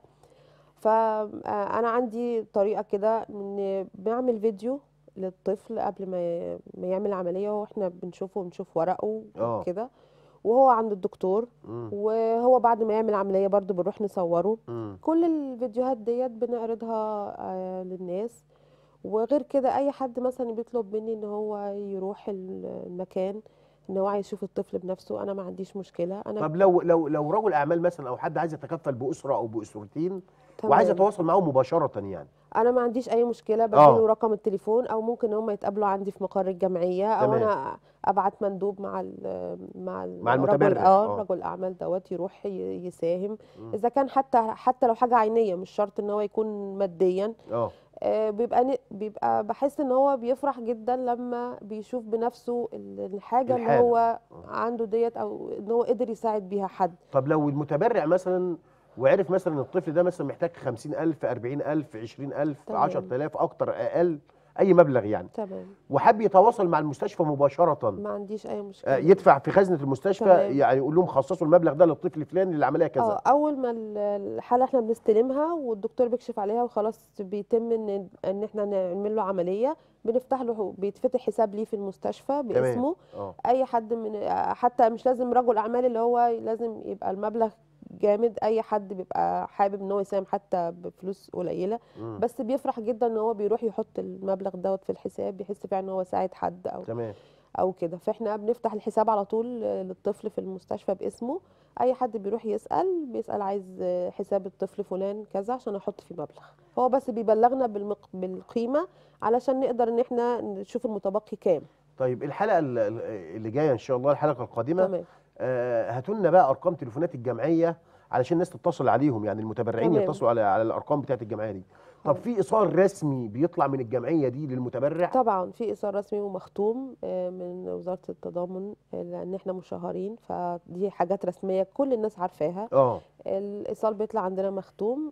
C: فانا عندي طريقة كده ان بعمل فيديو للطفل قبل ما ي- ما يعمل العملية، واحنا بنشوفه ونشوف ورقه
A: اه
C: وكده، وهو عند الدكتور،
A: مم.
C: وهو بعد ما يعمل عملية برضو بنروح نصوره.
A: مم.
C: كل الفيديوهات ديت بنعرضها آه، للناس. وغير كده اي حد مثلا بيطلب مني ان هو يروح ال- المكان، ان هو عايز يشوف الطفل بنفسه، انا ما عنديش مشكلة. انا
A: طب لو لو لو رجل اعمال مثلا او حد عايز يتكفل باسره او باسرتين وعايز
C: تمام،
A: يتواصل معاهم مباشره يعني.
C: انا ما عنديش اي مشكلة، بديله
A: اه
C: رقم التليفون، او ممكن هم يتقابلوا عندي في مقر الجمعية، او
A: تمام.
C: انا ابعت مندوب مع ال مع
A: مع
C: الرجل،
A: المتبرع.
C: اه
A: اه
C: رجل اعمال دوت يروح ي- يساهم.
A: مم.
C: اذا كان حتى حتى لو حاجة عينية، مش شرط ان هو يكون ماديا.
A: اه
C: آه، بيبقى ن- بيبقى بحس ان هو بيفرح جدا لما بيشوف بنفسه ال- الحاجة اللي
A: الحاله.
C: هو
A: آه.
C: عنده ديت، او ان هو قدر يساعد بيها حد.
A: طب لو المتبرع مثلا وعرف مثلا الطفل ده مثلا محتاج خمسين ألف، أربعين ألف، عشرين ألف،
C: تمام.
A: عشرة آلاف، أكتر أقل، أي مبلغ يعني،
C: تمام،
A: وحب يتواصل مع المستشفى مباشرة،
C: ما عنديش اي
A: آه،
C: مشكلة.
A: يدفع في خزنة المستشفى،
C: تمام.
A: يعني يقول لهم خصصوا المبلغ ده للطفل الفلاني للعملية
C: اه
A: كذا.
C: اول ما ال- الحالة احنا بنستلمها والدكتور بيكشف عليها وخلاص بيتم ان ان احنا نعمل له عملية، بنفتح له، بيتفتح حساب ليه في المستشفى
A: تمام.
C: باسمه.
A: اه
C: اي حد من حتى مش لازم رجل اعمال اللي هو لازم يبقى المبلغ جامد، اي حد بيبقى حابب ان هو يساهم حتى بفلوس قليله،
A: مم.
C: بس بيفرح جدا ان هو بيروح يحط المبلغ دوت في الحساب، بيحس فعلا ان هو ساعد حد او
A: تمام.
C: او كده. فاحنا بنفتح الحساب على طول للطفل في المستشفى باسمه. اي حد بيروح يسال بيسال عايز حساب الطفل فلان كذا عشان احط فيه مبلغ، هو بس بيبلغنا بالمق... بالقيمه علشان نقدر ان احنا نشوف المتبقي كام.
A: طيب الحلقة ال- ال- اللي جاية إن شاء الله، الحلقة القادمة،
C: تمام
A: آه، هاتوا لنا بقى أرقام تليفونات الجمعية علشان الناس تتصل عليهم، يعني المتبرعين
C: تمام.
A: يتصلوا على على الأرقام بتاعت الجمعية دي. طب
C: حاضر.
A: في إيصال رسمي بيطلع من الجمعية دي للمتبرع؟
C: طبعا في ايصال رسمي ومختوم آه، من وزاره التضامن، آه، لان احنا مشهرين، فدي حاجات رسميه كل الناس عارفاها.
A: اه
C: الايصال بيطلع عندنا مختوم،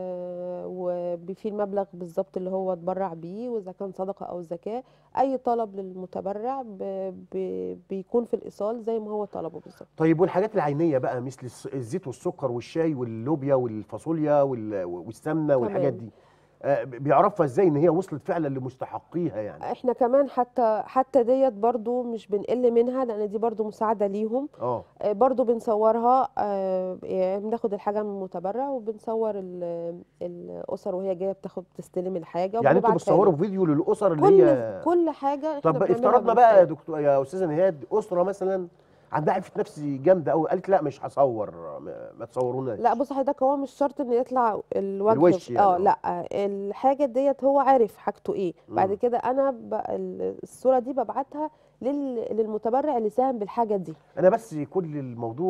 C: آه، وفيه المبلغ بالظبط اللي هو اتبرع بيه، واذا كان صدقه او زكاه. اي طلب للمتبرع ب- ب- بيكون في الايصال زي ما هو طلبه بالظبط.
A: طيب والحاجات العينية بقى مثل الس- الزيت والسكر والشاي واللوبيا والفاصوليا وال- والسمنة والحاجات
C: تمام.
A: دي، آه، بيعرفها ازاي ان هي وصلت فعلا لمستحقيها يعني؟
C: احنا كمان حتى حتى ديت برضو مش بنقل منها، لان دي برضو مساعده ليهم.
A: اه
C: آه، برضو بنصورها، آه، يعني بناخد الحاجة من المتبرع وبنصور ال- الأسر وهي جاية بتاخد تستلم الحاجة
A: يعني انتوا
C: وبنبعتها
A: بتصوروا
C: له.
A: فيديو للاسر اللي
C: كل
A: هي؟
C: كل حاجة احنا
A: طب
C: بنعملها
A: افترضنا بقى يا
C: بنصور.
A: دكتور يا استاذه نهاد، اسره مثلا عندها عفه نفس جامده قوي، قالت لا مش هصور، ما, ما تصوروناش.
C: لا بص حضرتك، هو مش شرط ان يطلع الوجه
A: الوش يعني،
C: اه
A: اه.
C: لا، الحاجة ديت هو عارف حاجته ايه. بعد
A: مم.
C: كده انا ب... الصورة دي ببعتها لل... للمتبرع اللي ساهم بالحاجة دي.
A: انا بس كل الموضوع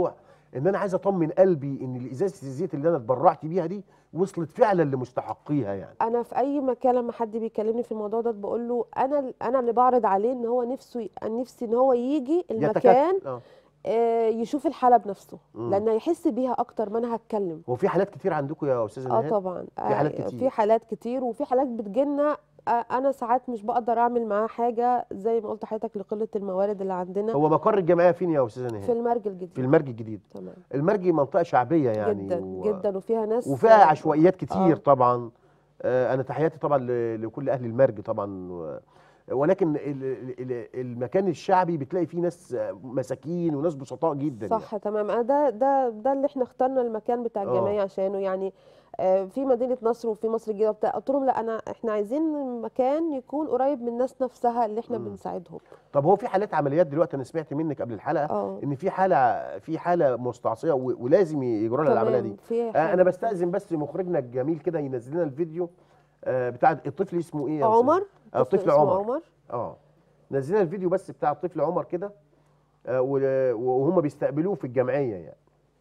A: ان انا عايز اطمن قلبي ان ازازه الزيت اللي انا اتبرعت بيها دي وصلت فعلا لمستحقيها يعني.
C: انا في اي مكان لما حد بيكلمني في الموضوع ده بقول له انا انا اللي بعرض عليه ان هو نفسه ي- نفسي ان هو يجي المكان
A: يتكت... اه
C: آه، يشوف الحاله بنفسه،
A: مم.
C: لان هيحس بيها اكتر ما انا هتكلم.
A: هو في حالات كتير عندكم يا استاذه
C: اه
A: نهاد؟
C: طبعا،
A: في حالات
C: آه،
A: كتير.
C: في حالات كتير، وفي حالات بتجيلنا آه، انا ساعات مش بقدر اعمل معاها حاجه زي ما قلت لحضرتك لقله الموارد اللي عندنا.
A: هو مقر الجمعيه فين يا استاذه نهاد؟
C: في المرج الجديد.
A: في المرج الجديد.
C: تمام.
A: المرج منطقه شعبيه يعني
C: جدا
A: و...
C: جدا، وفيها ناس
A: وفيها
C: آه،
A: عشوائيات كتير
C: آه.
A: طبعا. آه، انا تحياتي طبعا ل- لكل اهل المرج طبعا و- ولكن ال- ال- ال- المكان الشعبي بتلاقي فيه ناس آه، مساكين وناس بسطاء جدا
C: صح
A: يعني.
C: تمام. أنا ده ده ده اللي احنا اخترنا المكان بتاع الجمعيه
A: اه
C: عشانه يعني. آه، في مدينه نصر وفي مصر الجديده وبتاع، قلت لهم لا، انا احنا عايزين مكان يكون قريب من الناس نفسها اللي احنا
A: مم.
C: بنساعدهم.
A: طب هو في حالات عمليات دلوقتي، انا سمعت منك قبل الحلقه
C: اه
A: ان في حاله في حاله مستعصيه و- ولازم يجرى لها العمليه
C: تمام.
A: دي.
C: في
A: آه، انا
C: حاجه
A: بستأذن بس مخرجنا الجميل كده ينزل لنا الفيديو آه، بتاع الطفل اسمه ايه يا أستاذ؟
C: عمر،
A: آه،
C: طفل
A: الطفل
C: اسمه
A: عمر.
C: عمر.
A: اه نزل لنا الفيديو بس بتاع الطفل عمر كده آه، و- وهم بيستقبلوه في الجمعيه يعني.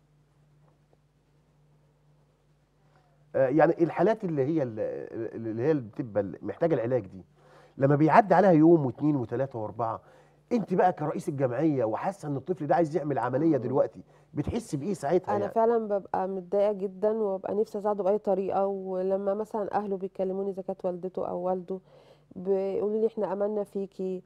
A: آه، يعني الحالات اللي هي اللي هي اللي بتبقى محتاجه العلاج دي لما بيعدي عليها يوم واثنين وثلاثه واربعه، انت بقى كرئيس الجمعيه وحاسه ان الطفل ده عايز يعمل عمليه دلوقتي، بتحس بايه ساعتها
C: انا
A: يعني؟
C: فعلا ببقى متضايقه جدا وببقى نفسي اساعده باي طريقه، ولما مثلا اهله بيكلموني اذا كانت والدته او والده بيقولوا لي احنا املنا فيكي،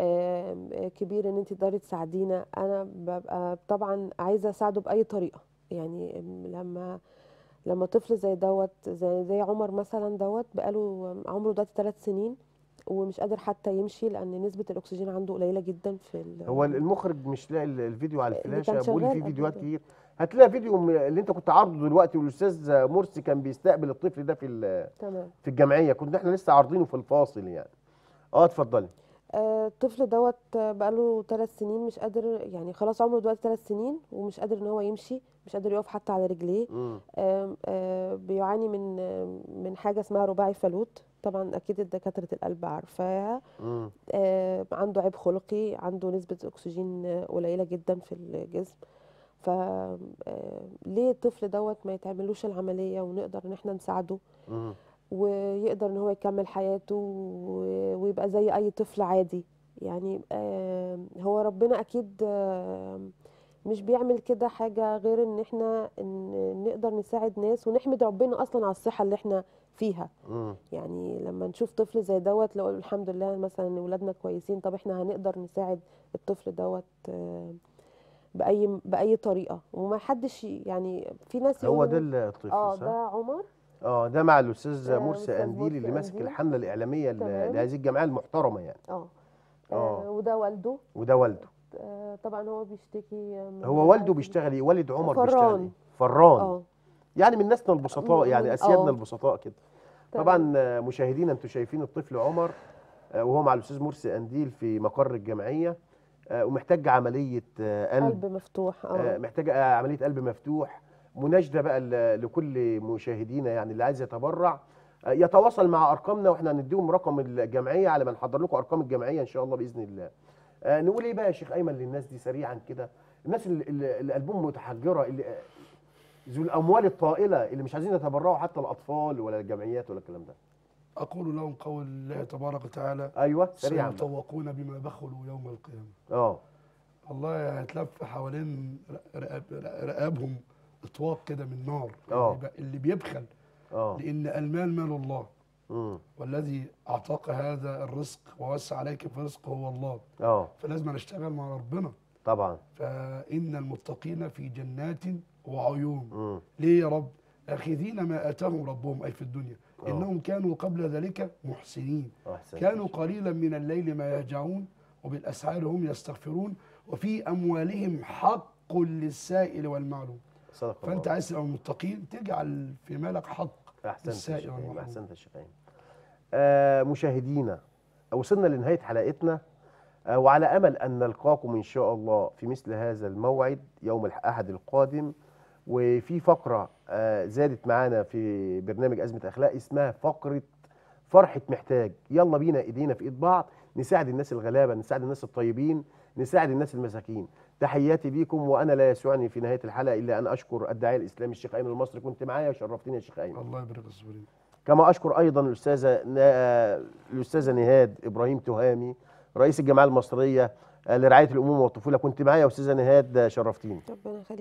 C: آم، آه، كبير ان انت تقدري تساعدينا، انا ببقى طبعا عايزه اساعده باي طريقه يعني. آم، لما لما طفل زي دوت زي زي عمر مثلا دوت بقاله عمره دلوقتي ثلاث سنين ومش قادر حتى يمشي لان نسبه الاكسجين عنده قليله جدا في
A: هو
C: ال-
A: المخرج مش لاقي ال- الفيديو على
C: اللي
A: الفلاشه،
C: كان
A: بيقول لي
C: شغال
A: في
C: قبل
A: فيديوهات
C: كده.
A: كتير. هتلاقي فيديو م- اللي انت كنت عارضه دلوقتي والاستاذ مرسي كان بيستقبل الطفل ده في ال-
C: تمام.
A: في الجمعيه، كنا احنا لسه عارضينه في الفاصل يعني. اه اتفضلي.
C: آه، الطفل دوت بقاله ثلاث سنين مش قادر، يعني خلاص عمره دلوقتي ثلاث سنين ومش قادر ان هو يمشي، مش قادر يقف حتى على رجليه.
A: امم
C: آم، آه، بيعاني من آم، من حاجه اسمها رباعي فالوت، طبعا اكيد دكاتره القلب عارفاها.
A: امم
C: آه، عنده عيب خلقي، عنده نسبه اكسجين آه، قليله جدا في الجسم. ف آه، ليه الطفل دوت ما يتعملوش العمليه ونقدر ان احنا نساعده
A: امم
C: ويقدر ان هو يكمل حياته و- ويبقى زي اي طفل عادي يعني. آم، هو ربنا اكيد آم، مش بيعمل كده حاجة غير ان احنا إن نقدر نساعد ناس ونحمد ربنا اصلا على الصحة اللي احنا فيها.
A: امم
C: يعني لما نشوف طفل زي دوت لو الحمد لله مثلا ان ولادنا كويسين، طب احنا هنقدر نساعد الطفل دوت آم، بأي بأي طريقة وما حدش يعني. في ناس
A: هو
C: يقولوا
A: ده الطفل
C: اه
A: صح؟
C: ده عمر.
A: اه ده مع الاستاذ
C: آه،
A: مرسي
C: أستاذ
A: قنديل
C: مرسي
A: اللي ماسك
C: قنديل.
A: الحمله الاعلاميه ل-
C: تمام.
A: لهذه الجمعيه المحترمه يعني.
C: اه
A: اه
C: آه، وده والده.
A: وده والده.
C: آه، طبعا هو بيشتكي من
A: هو والده بيشتغل ايه؟ والد عمر بيشتغل
C: فران.
A: ايه؟ فران.
C: اه
A: يعني من ناسنا البسطاء
C: من-
A: يعني
C: من-
A: اسيادنا
C: آه.
A: البسطاء كده.
C: تمام.
A: طبعا آه، مشاهدينا انتم شايفين الطفل عمر آه، وهو مع الاستاذ مرسي قنديل في مقر الجمعيه آه، ومحتاج عمليه آه، قلب
C: قلب مفتوح.
A: آه،
C: اه
A: محتاج آه، عمليه قلب مفتوح. مناشده بقى ل- لكل مشاهدينا يعني اللي عايز يتبرع آه، يتواصل مع ارقامنا واحنا هنديهم رقم الجمعيه على ما نحضر لكم ارقام الجمعيه ان شاء الله باذن الله. آه، نقول ايه بقى يا شيخ ايمن للناس دي سريعا كده، الناس اللي, اللي اللي قلبهم متحجره، اللي آه، ذو الاموال الطائله اللي مش عايزين يتبرعوا حتى الاطفال ولا الجمعيات ولا الكلام ده.
B: أقول لهم قول الله تبارك وتعالى:
A: ايوه سريعا بقى.
B: سيطوقون بما بخلوا يوم القيامة.
A: اه
B: الله هيتلف حوالين رقاب رقابهم اطواق كده من نار.
A: آه.
B: اللي ب- اللي بيبخل،
A: اه
B: لأن المال مال الله،
A: امم
B: والذي أعطاك هذا الرزق ووسع عليك في رزق هو الله،
A: اه
B: فلازم نشتغل مع ربنا.
A: طبعا.
B: فإن المتقين في جنات وعيون.
A: امم
B: ليه يا رب؟ آخذين ما آتاهم ربهم أي في الدنيا،
A: آه.
B: إنهم كانوا قبل ذلك محسنين،
A: احسن.
B: كانوا قليلا من الليل ما يهجعون وبالأسحار هم يستغفرون وفي أموالهم حق للسائل والمعلوم.
A: صدق
B: فأنت
A: الله.
B: عايز تبقى متقين، تجعل في مالك حق
A: احسنت يا
B: للسائل
A: شيخ
B: والمحروم.
A: احسنت يا شيخ ايمن. آه مشاهدينا وصلنا لنهايه حلقتنا آه وعلى امل ان نلقاكم ان شاء الله في مثل هذا الموعد يوم الاحد القادم. وفي فقره آه زادت معانا في برنامج ازمه اخلاق اسمها فقره فرحه محتاج. يلا بينا ايدينا في ايد بعض نساعد الناس الغلابه، نساعد الناس الطيبين، نساعد الناس المساكين. تحياتي ليكم، وانا لا يسعني في نهايه الحلقه الا ان اشكر الداعيه الاسلامي الشيخ ايمن المصري. كنت معايا وشرفتني يا شيخ ايمن.
B: الله يبارك فيك.
A: كما اشكر ايضا الاستاذه نا- الاستاذه نهاد ابراهيم تهامي رئيس الجمعيه المصريه لرعايه الامومه والطفوله. كنت معايا يا استاذه نهاد، شرفتيني.
C: ربنا يخليك.